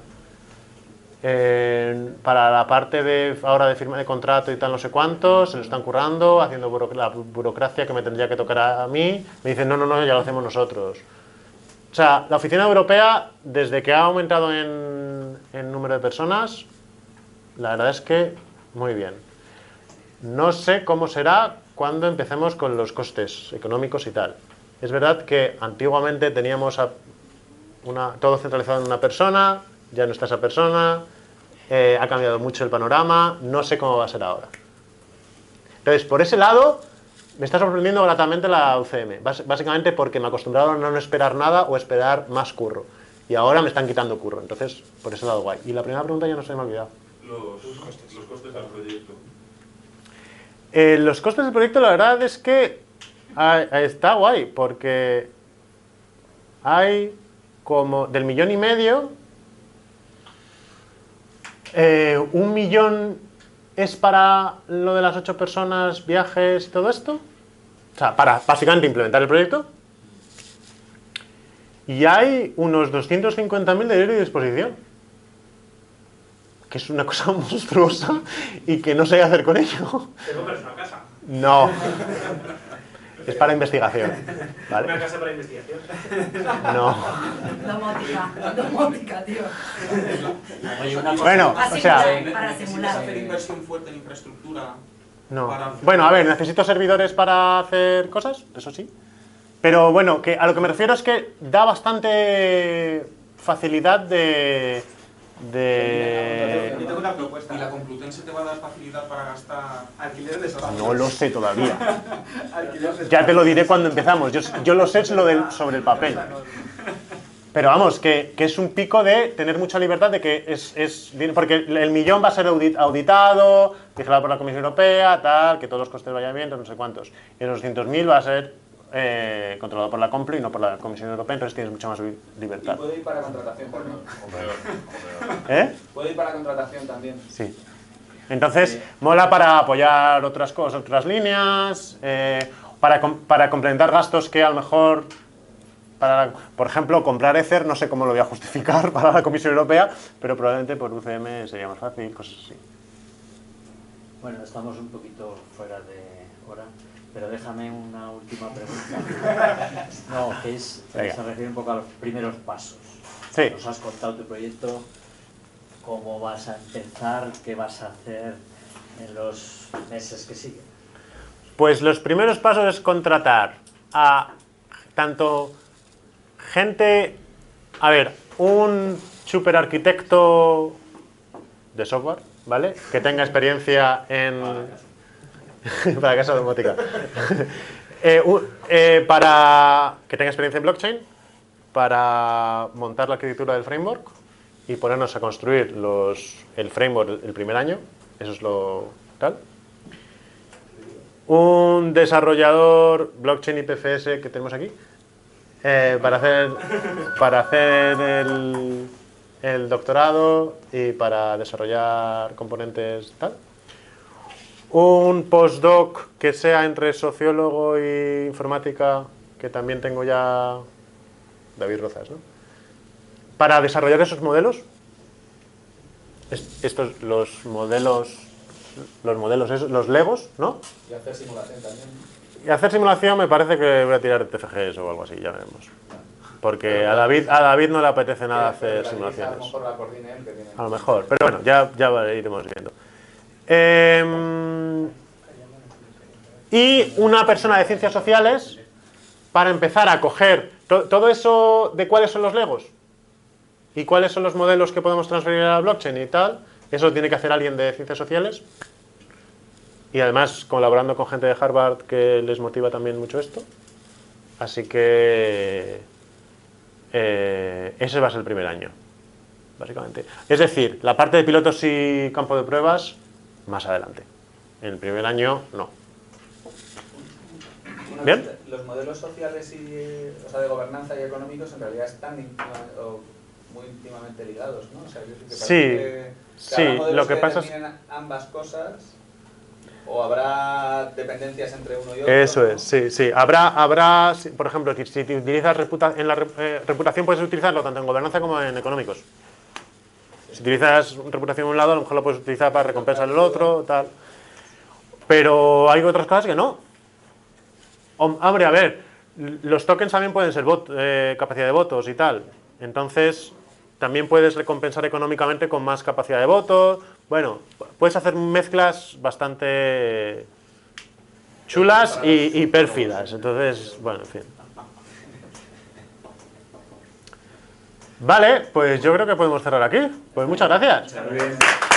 Eh, para la parte de ahora de firma de contrato y tal no sé cuántos, se lo están currando, haciendo buro la burocracia que me tendría que tocar a, a mí. Me dicen, no, no, no, ya lo hacemos nosotros. O sea, la oficina europea, desde que ha aumentado en, en número de personas, la verdad es que muy bien. No sé cómo será cuando empecemos con los costes económicos y tal. Es verdad que antiguamente teníamos a una, todo centralizado en una persona, ya no está esa persona, eh, ha cambiado mucho el panorama, no sé cómo va a ser ahora. Entonces, por ese lado, me está sorprendiendo gratamente la U C M, Bás básicamente porque me acostumbraron a no esperar nada o esperar más curro. Y ahora me están quitando curro, entonces, por ese lado guay. Y la primera pregunta ya no se me ha olvidado.
Los, los costes del proyecto.
Eh, los costes del proyecto, la verdad es que ah, está guay, porque hay como del millón y medio, eh, un millón es para lo de las ocho personas, viajes y todo esto. O sea, para básicamente implementar el proyecto. Y hay unos doscientos cincuenta mil de dinero y disposición. Que es una cosa monstruosa y que no sé qué hacer con ello.
¿Te compras una casa?
No. Es para investigación. ¿Vale?
¿Una casa para investigación?
No.
Domótica, domótica, tío.
Oye, una cosa-
Bueno,
Para
o sea...
simular, para
¿Necesitas
simular.
hacer inversión fuerte en infraestructura?
No.
Para-
Bueno, a ver, necesito servidores para hacer cosas, eso sí. Pero bueno, que a lo que me refiero es que da bastante facilidad de... de...
Yo tengo una propuesta.
¿Y la Complutense te va a dar facilidad para gastar?
Alquiler de espacios.
No lo sé todavía.
Alquiler de
Ya te lo diré cuando empezamos. Yo, yo lo sé es lo del, sobre el papel. Pero vamos, que, que es un pico de tener mucha libertad de que es... es porque el millón va a ser audit, auditado, vigilado por la Comisión Europea, tal, que todos los costes vayan bien, no sé cuántos. Y los doscientos mil va a ser eh, controlado por la Complu y no por la Comisión Europea, entonces tienes mucha más
¿Y
libertad.
puede ir para contratación también?
¿Eh?
¿Puede ir para contratación también?
Sí. Entonces, sí. Mola para apoyar otras cosas, otras líneas, eh, para, para complementar gastos que a lo mejor... Para, por ejemplo, comprar Ether, no sé cómo lo voy a justificar para la Comisión Europea, pero probablemente por U C M sería más fácil, cosas así.
Bueno, estamos un poquito fuera de hora, pero déjame una última pregunta. No, que es,
Venga.
se refiere un poco a los primeros pasos.
Sí.
Nos has contado tu proyecto, cómo vas a empezar, qué vas a hacer en los meses que siguen.
Pues los primeros pasos es contratar a tanto... gente, a ver, un super arquitecto de software, ¿vale? Que tenga experiencia en... para casa domótica. eh, un, eh, para que tenga experiencia en blockchain, para montar la arquitectura del framework y ponernos a construir los, el framework el primer año, eso es lo tal. Un desarrollador blockchain y P F S que tenemos aquí. Eh, para hacer, para hacer el, el doctorado y para desarrollar componentes tal. Un postdoc que sea entre sociólogo y informática, que también tengo ya, David Rozas, ¿no? Para desarrollar esos modelos, estos, los modelos, los modelos, esos, los legos, ¿no?
Y hacer simulación también.
Y hacer simulación me parece que voy a tirar de T F Gs o algo así, ya veremos. Porque a David, a David no le apetece nada hacer simulaciones.
A lo mejor la coordine él, que tiene...
A lo mejor, pero bueno, ya, ya iremos viendo. Eh, y una persona de ciencias sociales para empezar a coger to, todo eso de cuáles son los legos y cuáles son los modelos que podemos transferir a la blockchain y tal. Eso tiene que hacer alguien de ciencias sociales. Y además colaborando con gente de Harvard que les motiva también mucho esto. Así que eh, ese va a ser el primer año, básicamente. Es decir, la parte de pilotos y campo de pruebas, más adelante. En el primer año, no.
Una
¿Bien?
cosa, los modelos sociales y, o sea, de gobernanza y económicos en realidad están íntima, o muy íntimamente ligados, ¿no? O sea, que parece
sí,
que,
sí, lo que, que pasa es...
ambas cosas... ¿O habrá dependencias entre uno y otro?
Eso
¿no?
es, sí, sí. Habrá, habrá por ejemplo, si, si utilizas reputa, en la eh, reputación puedes utilizarlo tanto en gobernanza como en económicos. Sí. Si utilizas reputación en un lado, a lo mejor lo puedes utilizar para recompensar el otro, tal. Pero hay otras cosas que no. Hombre, a ver, los tokens también pueden ser bot, eh, capacidad de votos y tal. Entonces, también puedes recompensar económicamente con más capacidad de votos. Bueno, puedes hacer mezclas bastante chulas y, y pérfidas. Entonces, bueno, en fin. Vale, pues yo creo que podemos cerrar aquí. Pues muchas gracias.